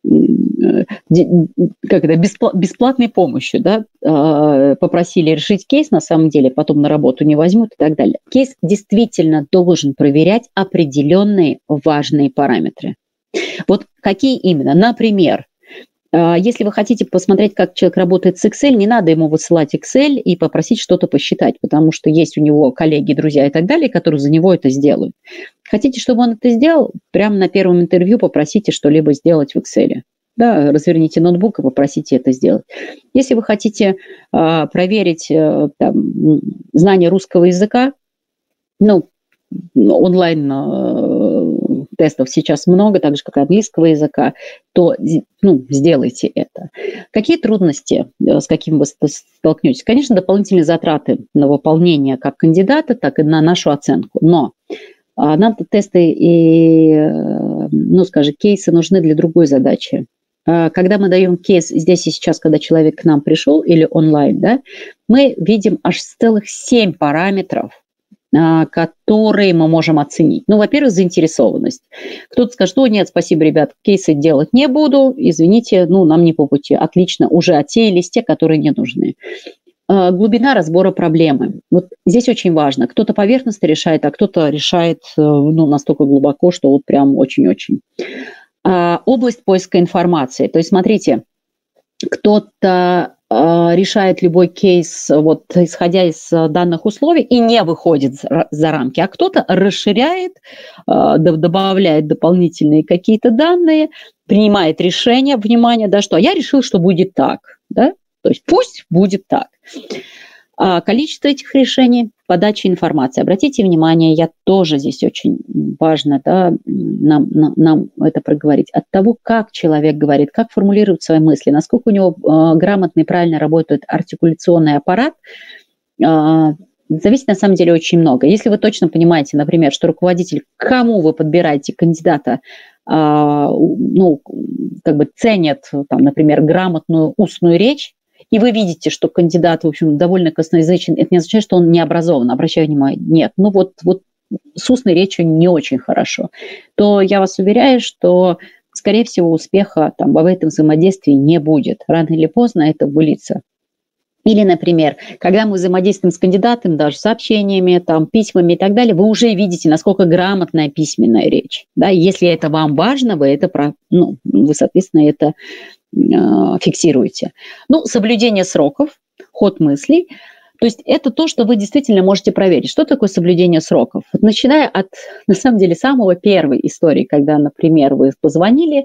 A: как это, бесплатной помощью, да, попросили решить кейс, на самом деле потом на работу не возьмут и так далее. Кейс действительно должен проверять определенные важные параметры. Вот какие именно? Например, если вы хотите посмотреть, как человек работает с Excel, не надо ему высылать Excel и попросить что-то посчитать, потому что есть у него коллеги, друзья и так далее, которые за него это сделают. Хотите, чтобы он это сделал? Прямо на первом интервью попросите что-либо сделать в Excel. Да, разверните ноутбук и попросите это сделать. Если вы хотите э, проверить э, там, знание русского языка, ну, онлайн э, тестов сейчас много, так же, как и английского языка, то ну, сделайте это. Какие трудности, с какими вы столкнетесь? Конечно, дополнительные затраты на выполнение как кандидата, так и на нашу оценку. Но нам тесты и, ну, скажем, кейсы нужны для другой задачи. Когда мы даем кейс здесь и сейчас, когда человек к нам пришел или онлайн, да, мы видим аж целых семь параметров, которые мы можем оценить. Ну, во-первых, заинтересованность. Кто-то скажет, что нет, спасибо, ребят, кейсы делать не буду, извините, ну, нам не по пути. Отлично, уже отсеялись те, которые не нужны. Глубина разбора проблемы. Вот здесь очень важно. Кто-то поверхностно решает, а кто-то решает ну, настолько глубоко, что вот прям очень-очень. А, область поиска информации. То есть, смотрите, кто-то а, решает любой кейс, вот, исходя из данных условий, и не выходит за, за рамки, а кто-то расширяет, а, добавляет дополнительные какие-то данные, принимает решение, внимание, да, что я решил, что будет так, да? То есть пусть будет так. А количество этих решений, подача информации. Обратите внимание, я тоже здесь очень важно да, нам, нам, нам это проговорить. От того, как человек говорит, как формулирует свои мысли, насколько у него э, грамотно и правильно работает артикуляционный аппарат, э, зависит на самом деле очень много. Если вы точно понимаете, например, что руководитель, к кому вы подбираете кандидата, э, ну, как бы ценят, там, например, грамотную устную речь, и вы видите, что кандидат, в общем, довольно косноязычен, это не означает, что он не образован, обращаю внимание, нет, ну вот, вот с устной речью не очень хорошо, то я вас уверяю, что, скорее всего, успеха там, в этом взаимодействии не будет. Рано или поздно это выльется. Или, например, когда мы взаимодействуем с кандидатом, даже сообщениями, там, письмами и так далее, вы уже видите, насколько грамотная письменная речь. Да? Если это вам важно, вы это, ну, вы, соответственно, это фиксируете. Ну, соблюдение сроков, ход мыслей. То есть это то, что вы действительно можете проверить. Что такое соблюдение сроков? Вот начиная от, на самом деле, самого первой истории, когда, например, вы позвонили,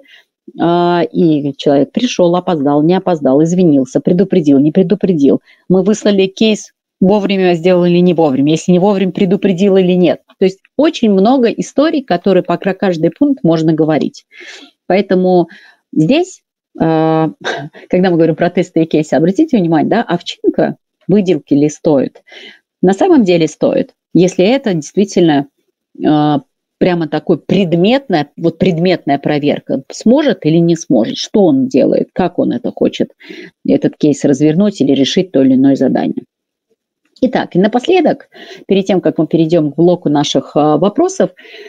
A: и человек пришел, опоздал, не опоздал, извинился, предупредил, не предупредил. Мы выслали кейс, вовремя сделал или не вовремя, если не вовремя, предупредил или нет. То есть очень много историй, которые по каждый пункт можно говорить. Поэтому здесь, когда мы говорим про тесты и кейсы, обратите внимание, да, овчинка выделки ли стоит? На самом деле стоит, если это действительно прямо такой предметная, вот предметная проверка, сможет или не сможет, что он делает, как он это хочет, этот кейс развернуть или решить то или иное задание. Итак, и напоследок, перед тем, как мы перейдем к блоку наших вопросов,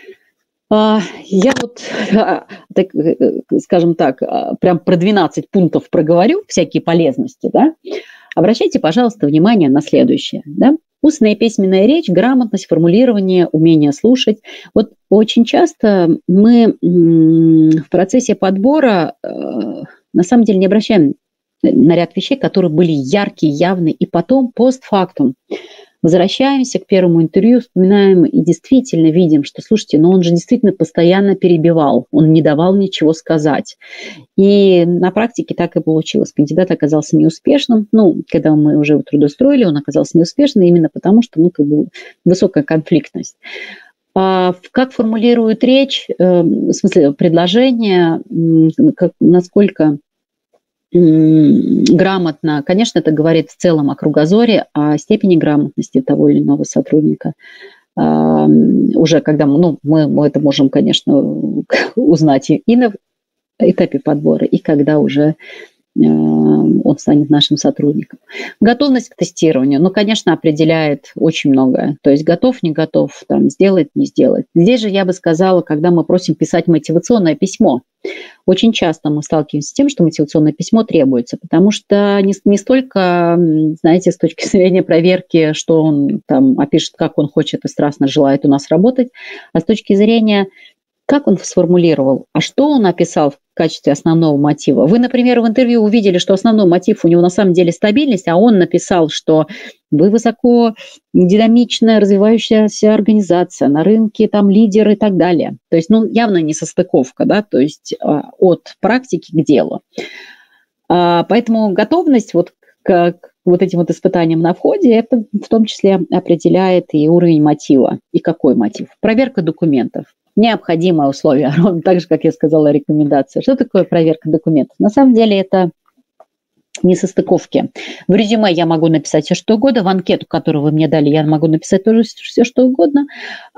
A: я вот, так, скажем так, прям про двенадцать пунктов проговорю, всякие полезности, да. Обращайте, пожалуйста, внимание на следующее, да. Устная и письменная речь, грамотность, формулирование, умение слушать. Вот очень часто мы в процессе подбора на самом деле не обращаем на ряд вещей, которые были яркие, явные, и потом постфактум возвращаемся к первому интервью, вспоминаем и действительно видим, что, слушайте, ну он же действительно постоянно перебивал, он не давал ничего сказать. И на практике так и получилось. Кандидат оказался неуспешным. Ну, когда мы уже его трудоустроили, он оказался неуспешным именно потому, что ну, как бы высокая конфликтность. А как формулирует речь, в смысле предложение, как, насколько грамотно, конечно, это говорит в целом о кругозоре, о степени грамотности того или иного сотрудника. Уже когда мы, ну, мы, мы это можем, конечно, узнать и на этапе подбора, и когда уже он станет нашим сотрудником. Готовность к тестированию, ну, конечно, определяет очень многое. То есть готов, не готов, там, сделать, не сделать. Здесь же я бы сказала, когда мы просим писать мотивационное письмо, очень часто мы сталкиваемся с тем, что мотивационное письмо требуется, потому что не, не столько, знаете, с точки зрения проверки, что он там опишет, как он хочет и страстно желает у нас работать, а с точки зрения, как он сформулировал, а что он описал в качестве основного мотива. Вы, например, в интервью увидели, что основной мотив у него на самом деле стабильность, а он написал, что вы высоко динамичная, развивающаяся организация, на рынке там лидер и так далее. То есть, ну, явно не состыковка, да, то есть от практики к делу. Поэтому готовность вот к, к вот этим вот испытаниям на входе, это в том числе определяет и уровень мотива. И какой мотив? Проверка документов. Необходимое условие, ровно так же, как я сказала, рекомендация. Что такое проверка документов? На самом деле это несостыковки. В резюме я могу написать все, что угодно, в анкету, которую вы мне дали, я могу написать тоже все, что угодно,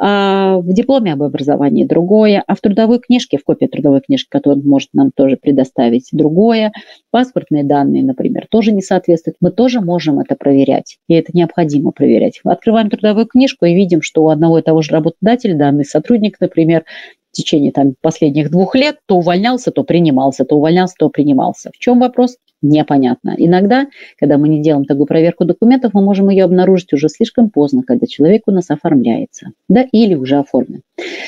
A: а в дипломе об образовании другое, а в трудовой книжке, в копии трудовой книжки, которую он может нам тоже предоставить, другое. Паспортные данные, например, тоже не соответствуют. Мы тоже можем это проверять, и это необходимо проверять. Открываем трудовую книжку и видим, что у одного и того же работодателя данный сотрудник, например, в течение там, последних двух лет то увольнялся, то принимался, то увольнялся, то принимался. В чем вопрос? Непонятно. Иногда, когда мы не делаем такую проверку документов, мы можем ее обнаружить уже слишком поздно, когда человек у нас оформляется, да, или уже оформлен.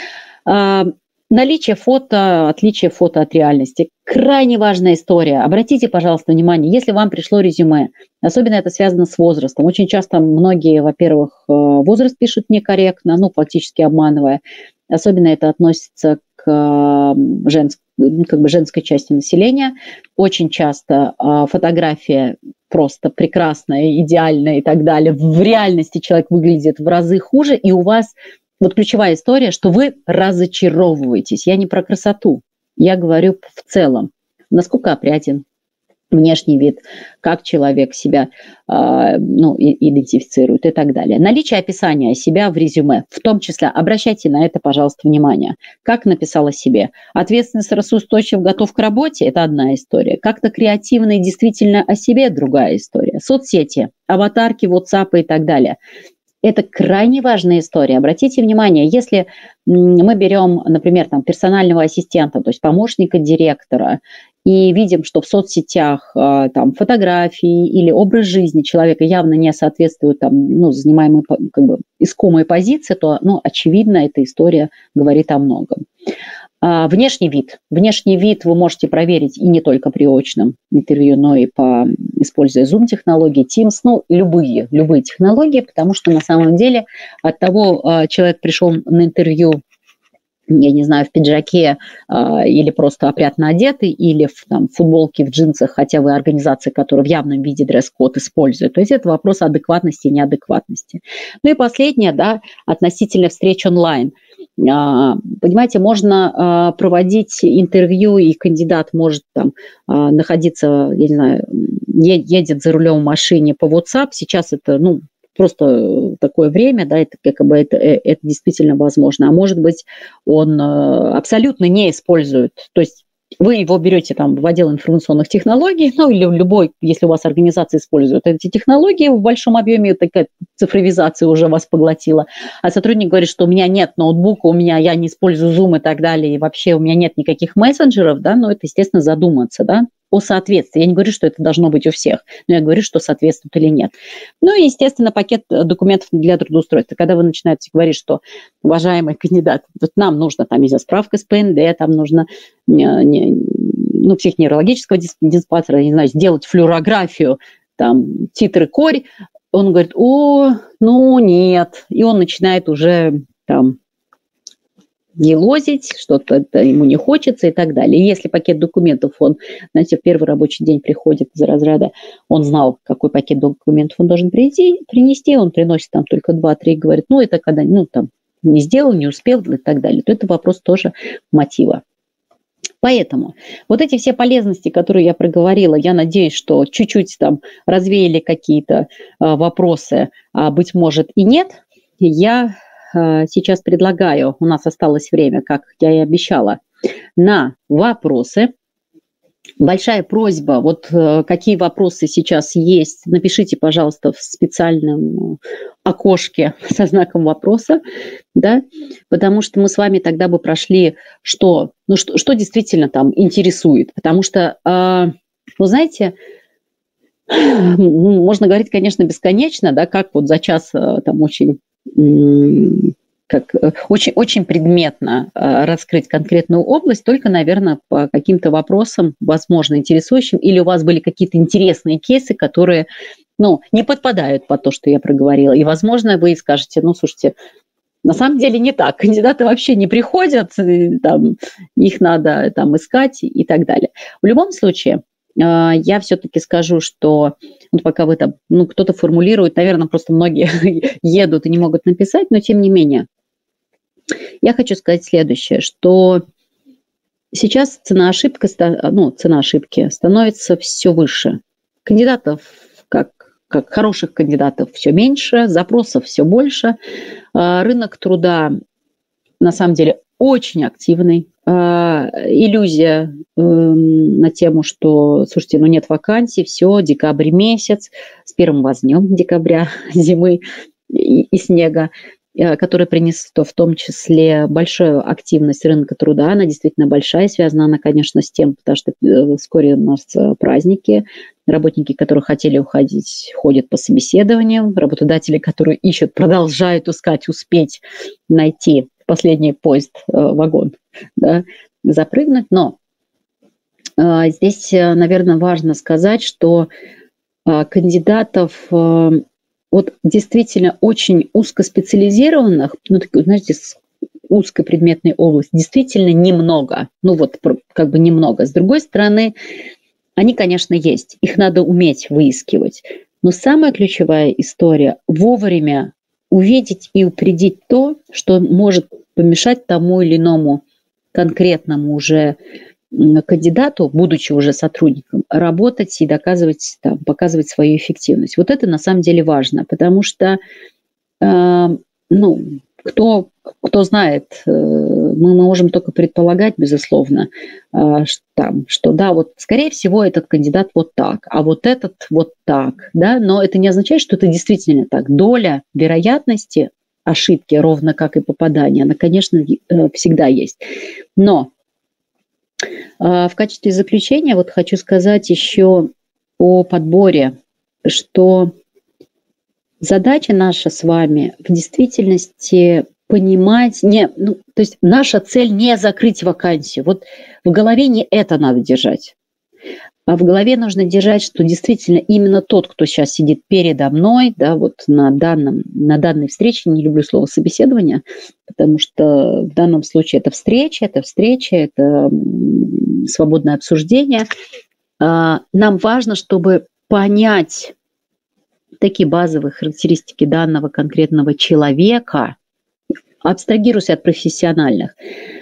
A: А, наличие фото, отличие фото от реальности. Крайне важная история. Обратите, пожалуйста, внимание, если вам пришло резюме, особенно это связано с возрастом. Очень часто многие, во-первых, возраст пишут некорректно, ну, фактически обманывая. Особенно это относится к женской, как бы женской части населения. Очень часто фотография просто прекрасная, идеальная и так далее. В реальности человек выглядит в разы хуже, и у вас вот ключевая история, что вы разочаровываетесь. Я не про красоту, я говорю в целом. Насколько опрятен внешний вид, как человек себя э, ну, идентифицирует и так далее. Наличие описания себя в резюме, в том числе, обращайте на это, пожалуйста, внимание. Как написал о себе? Ответственность, рассудостойчив, готов к работе – это одна история. Как-то креативно и действительно о себе – другая история. Соцсети, аватарки, WhatsApp и так далее. Это крайне важная история. Обратите внимание, если мы берем, например, там, персонального ассистента, то есть помощника директора, и видим, что в соцсетях там, фотографии или образ жизни человека явно не соответствует там, ну, занимаемой как бы, искомой позиции, то, ну, очевидно, эта история говорит о многом. А, внешний вид. Внешний вид вы можете проверить и не только при очном интервью, но и по, используя Zoom-технологии, Teams, ну, любые, любые технологии, потому что на самом деле от того, человек пришел на интервью, я не знаю, в пиджаке э, или просто опрятно одетый, или в там, футболке, в джинсах, хотя вы организация, которая в явном виде дресс-код использует. То есть это вопрос адекватности и неадекватности. Ну и последнее, да, относительно встреч онлайн. Э, понимаете, можно э, проводить интервью, и кандидат может там, э, находиться, я не знаю, едет за рулем в машине по WhatsApp. Сейчас это, ну, просто такое время, да, это как бы это, это действительно возможно. А может быть, он абсолютно не использует, то есть вы его берете там в отдел информационных технологий, ну или в любой, если у вас организация использует эти технологии в большом объеме, такая цифровизация уже вас поглотила, а сотрудник говорит, что у меня нет ноутбука, у меня, я не использую Zoom и так далее, и вообще у меня нет никаких мессенджеров, да, но это, естественно, задуматься, да, о соответствии. Я не говорю, что это должно быть у всех, но я говорю, что соответствует или нет. Ну и, естественно, пакет документов для трудоустройства. Когда вы начинаете говорить, что, уважаемый кандидат, вот нам нужно там, не знаю, справка с ПНД, там нужно ну, психоневрологического диспансера, не знаю, сделать флюорографию, там, титры корь, он говорит, о, ну нет, и он начинает уже там елозить, что-то ему не хочется и так далее. И если пакет документов, он, знаете, в первый рабочий день приходит из разряда, он знал, какой пакет документов он должен прийти, принести, он приносит там только два-три, говорит, ну это когда, ну там, не сделал, не успел и так далее, то это вопрос тоже мотива. Поэтому вот эти все полезности, которые я проговорила, я надеюсь, что чуть-чуть там развеяли какие-то а, вопросы, а быть может и нет. Я а, сейчас предлагаю, у нас осталось время, как я и обещала, на вопросы. Большая просьба, вот какие вопросы сейчас есть, напишите, пожалуйста, в специальном окошке со знаком вопроса, да, потому что мы с вами тогда бы прошли, что, ну, что, что действительно там интересует, потому что, э, вы знаете, можно говорить, конечно, бесконечно, да, как вот за час там очень... как очень, очень предметно раскрыть конкретную область, только, наверное, по каким-то вопросам, возможно, интересующим, или у вас были какие-то интересные кейсы, которые, ну, не подпадают под то, что я проговорила. И, возможно, вы скажете, ну, слушайте, на самом деле не так, кандидаты вообще не приходят, там, их надо там искать и так далее. В любом случае, я все-таки скажу, что вот пока вы там, ну, кто-то формулирует, наверное, просто многие едут и не могут написать, но тем не менее, я хочу сказать следующее, что сейчас цена ошибки, ну, цена ошибки становится все выше. Кандидатов, как, как хороших кандидатов, все меньше, запросов все больше. Рынок труда, на самом деле, очень активный. Иллюзия на тему, что, слушайте, ну нет вакансий, все, декабрь месяц, с первым вознем декабря, зимы и, и снега, который принес в том числе большую активность рынка труда. Она действительно большая, связана она, конечно, с тем, потому что вскоре у нас праздники, работники, которые хотели уходить, ходят по собеседованиям, работодатели, которые ищут, продолжают искать, успеть найти последний поезд, вагон, да, запрыгнуть. Но здесь, наверное, важно сказать, что кандидатов вот действительно очень узкоспециализированных, ну, так, знаете, узкой предметной области, действительно немного. Ну вот, как бы немного. С другой стороны, они, конечно, есть. Их надо уметь выискивать. Но самая ключевая история – вовремя увидеть и упредить то, что может помешать тому или иному конкретному уже кандидату, будучи уже сотрудником, работать и доказывать, там, показывать свою эффективность. Вот это на самом деле важно, потому что, э, ну, кто, кто знает, э, мы можем только предполагать, безусловно, э, что, там, что да, вот скорее всего этот кандидат вот так, а вот этот вот так, да, но это не означает, что это действительно так. Доля вероятности ошибки, ровно как и попадания, она, конечно, э, всегда есть. Но в качестве заключения вот хочу сказать еще о подборе, что задача наша с вами в действительности понимать, не, ну, то есть наша цель не закрыть вакансию. Вот в голове не это надо держать. А в голове нужно держать, что действительно именно тот, кто сейчас сидит передо мной, да, вот на, данном, на данной встрече, не люблю слово собеседование, потому что в данном случае это встреча, это встреча, это свободное обсуждение. Нам важно, чтобы понять такие базовые характеристики данного конкретного человека, абстрагируясь от профессиональных,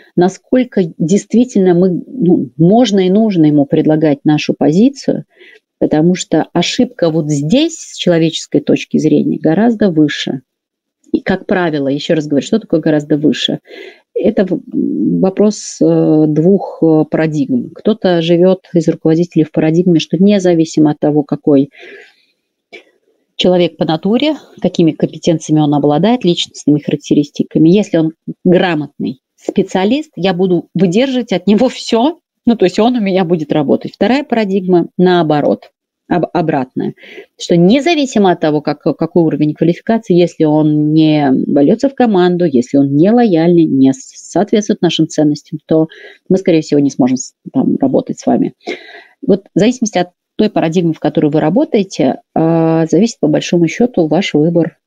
A: насколько действительно мы, ну, можно и нужно ему предлагать нашу позицию, потому что ошибка вот здесь, с человеческой точки зрения, гораздо выше. И, как правило, еще раз говорю, что такое гораздо выше? Это вопрос двух парадигм. Кто-то живет из руководителей в парадигме, что независимо от того, какой человек по натуре, какими компетенциями он обладает, личностными характеристиками, если он грамотный специалист, я буду выдерживать от него все, ну, то есть он у меня будет работать. Вторая парадигма наоборот, об, обратная, что независимо от того, как, какой уровень квалификации, если он не вольется в команду, если он не лояльный, не соответствует нашим ценностям, то мы, скорее всего, не сможем там работать с вами. Вот в зависимости от той парадигмы, в которой вы работаете, зависит по большому счету ваш выбор.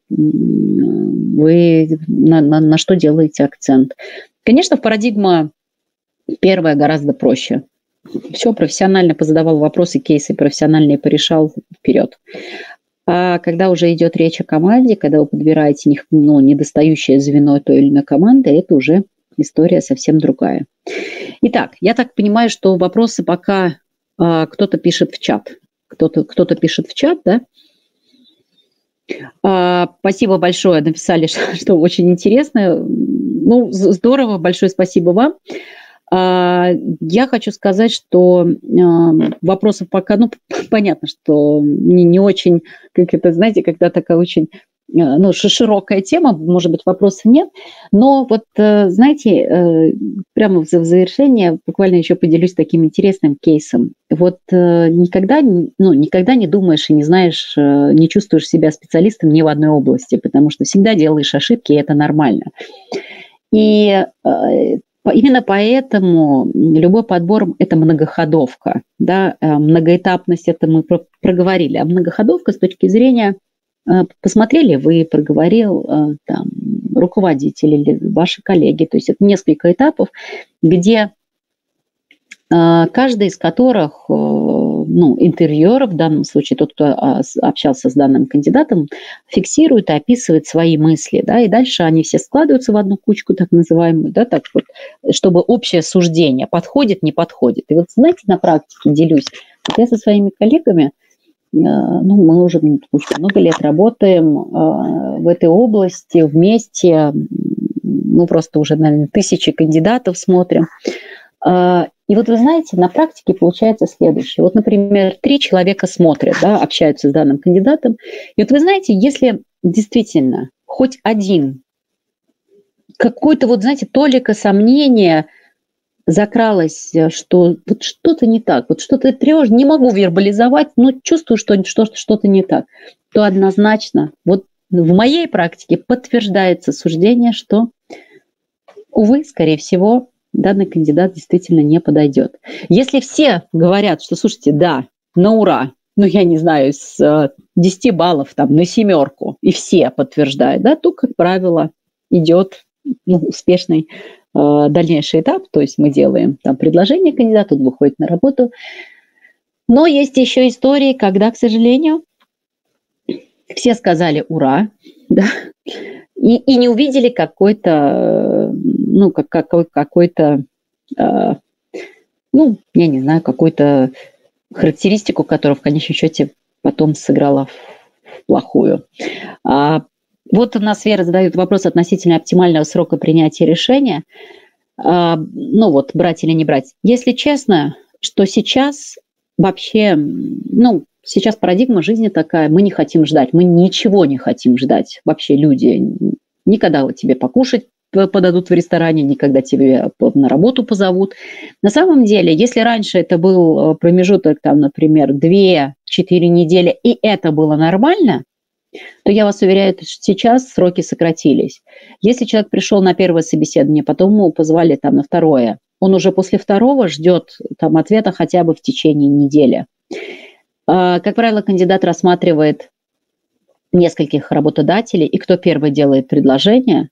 A: Вы на, на, на что делаете акцент. Конечно, парадигма первая гораздо проще. Все, профессионально позадавал вопросы, кейсы профессиональные порешал, вперед. А когда уже идет речь о команде, когда вы подбираете ну, недостающее звено той или иной команды, это уже история совсем другая. Итак, я так понимаю, что вопросы пока а, кто-то пишет в чат. Кто-то, кто-то пишет в чат, да? А, спасибо большое, написали, что, что очень интересно. Ну, здорово, большое спасибо вам. Я хочу сказать, что вопросов пока, ну, понятно, что не, не очень, как это, знаете, когда такая очень, ну, широкая тема, может быть, вопросов нет, но вот, знаете, прямо в завершение буквально еще поделюсь таким интересным кейсом. Вот никогда, ну, никогда не думаешь и не знаешь, не чувствуешь себя специалистом ни в одной области, потому что всегда делаешь ошибки, и это нормально. И именно поэтому любой подбор – это многоходовка. Да? Многоэтапность – это мы проговорили. А многоходовка с точки зрения, посмотрели вы, проговорил там, руководитель или ваши коллеги. То есть это несколько этапов, где каждый из которых, ну, интервьюер, в данном случае тот, кто общался с данным кандидатом, фиксирует и описывает свои мысли, да, и дальше они все складываются в одну кучку, так называемую, да, так вот, чтобы общее суждение подходит, не подходит. И вот, знаете, на практике делюсь. Вот я со своими коллегами, ну, мы уже много лет работаем в этой области вместе, ну, просто уже, наверное, тысячи кандидатов смотрим. И вот вы знаете, на практике получается следующее. Вот, например, три человека смотрят, да, общаются с данным кандидатом. И вот вы знаете, если действительно хоть один, какое-то вот, знаете, толика сомнения закралось, что вот что-то не так, вот что-то тревожит, не могу вербализовать, но чувствую, что что-то не так, то однозначно, вот в моей практике подтверждается суждение, что, увы, скорее всего, данный кандидат действительно не подойдет. Если все говорят, что, слушайте, да, на ура, ну, я не знаю, с десяти баллов там, на семерку, и все подтверждают, да, то, как правило, идет ну, успешный э, дальнейший этап, то есть мы делаем там предложение кандидату, он выходит на работу. Но есть еще истории, когда, к сожалению, все сказали ура, да, и, и не увидели какой-то, ну, как, какой, какой-то, э, ну, я не знаю, какую-то характеристику, которая в конечном счете потом сыграла в плохую. А, вот у нас Вера задает вопрос относительно оптимального срока принятия решения. А, ну вот, брать или не брать. Если честно, что сейчас вообще, ну, сейчас парадигма жизни такая, мы не хотим ждать, мы ничего не хотим ждать. Вообще люди никогда вот тебе покушать подадут в ресторане, никогда тебе на работу позовут. На самом деле, если раньше это был промежуток, там, например, две-четыре недели, и это было нормально, то я вас уверяю, что сейчас сроки сократились. Если человек пришел на первое собеседование, потом его позвали там, на второе, он уже после второго ждет там, ответа хотя бы в течение недели. Как правило, кандидат рассматривает нескольких работодателей, и кто первый делает предложение,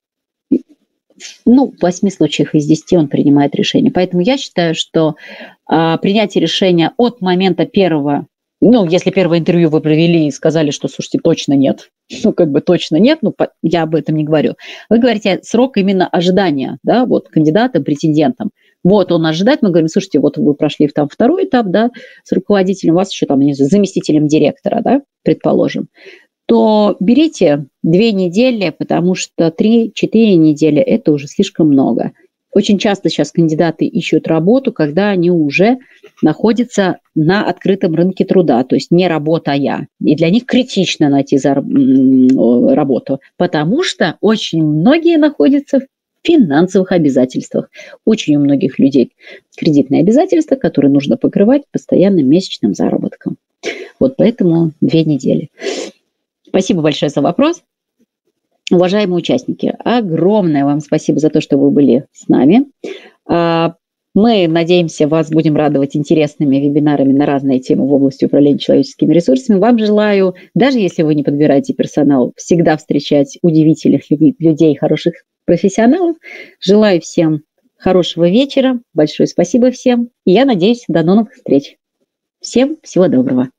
A: ну, в восьми случаях из десяти он принимает решение. Поэтому я считаю, что а, принятие решения от момента первого, ну, если первое интервью вы провели и сказали, что, слушайте, точно нет, ну, как бы точно нет, ну, я об этом не говорю. Вы говорите срок именно ожидания, да, вот, кандидатам, претендентам. Вот он ожидает, мы говорим, слушайте, вот вы прошли там второй этап, да, с руководителем, у вас еще там, не знаю, заместителем директора, да, предположим, то берите две недели, потому что три-четыре недели – это уже слишком много. Очень часто сейчас кандидаты ищут работу, когда они уже находятся на открытом рынке труда, то есть не работая. И для них критично найти зар... работу, потому что очень многие находятся в финансовых обязательствах. Очень у многих людей кредитные обязательства, которые нужно покрывать постоянным месячным заработком. Вот поэтому две недели. Спасибо большое за вопрос. Уважаемые участники, огромное вам спасибо за то, что вы были с нами. Мы, надеемся, вас будем радовать интересными вебинарами на разные темы в области управления человеческими ресурсами. Вам желаю, даже если вы не подбираете персонал, всегда встречать удивительных людей, хороших профессионалов. Желаю всем хорошего вечера. Большое спасибо всем. И я надеюсь, до новых встреч. Всем всего доброго.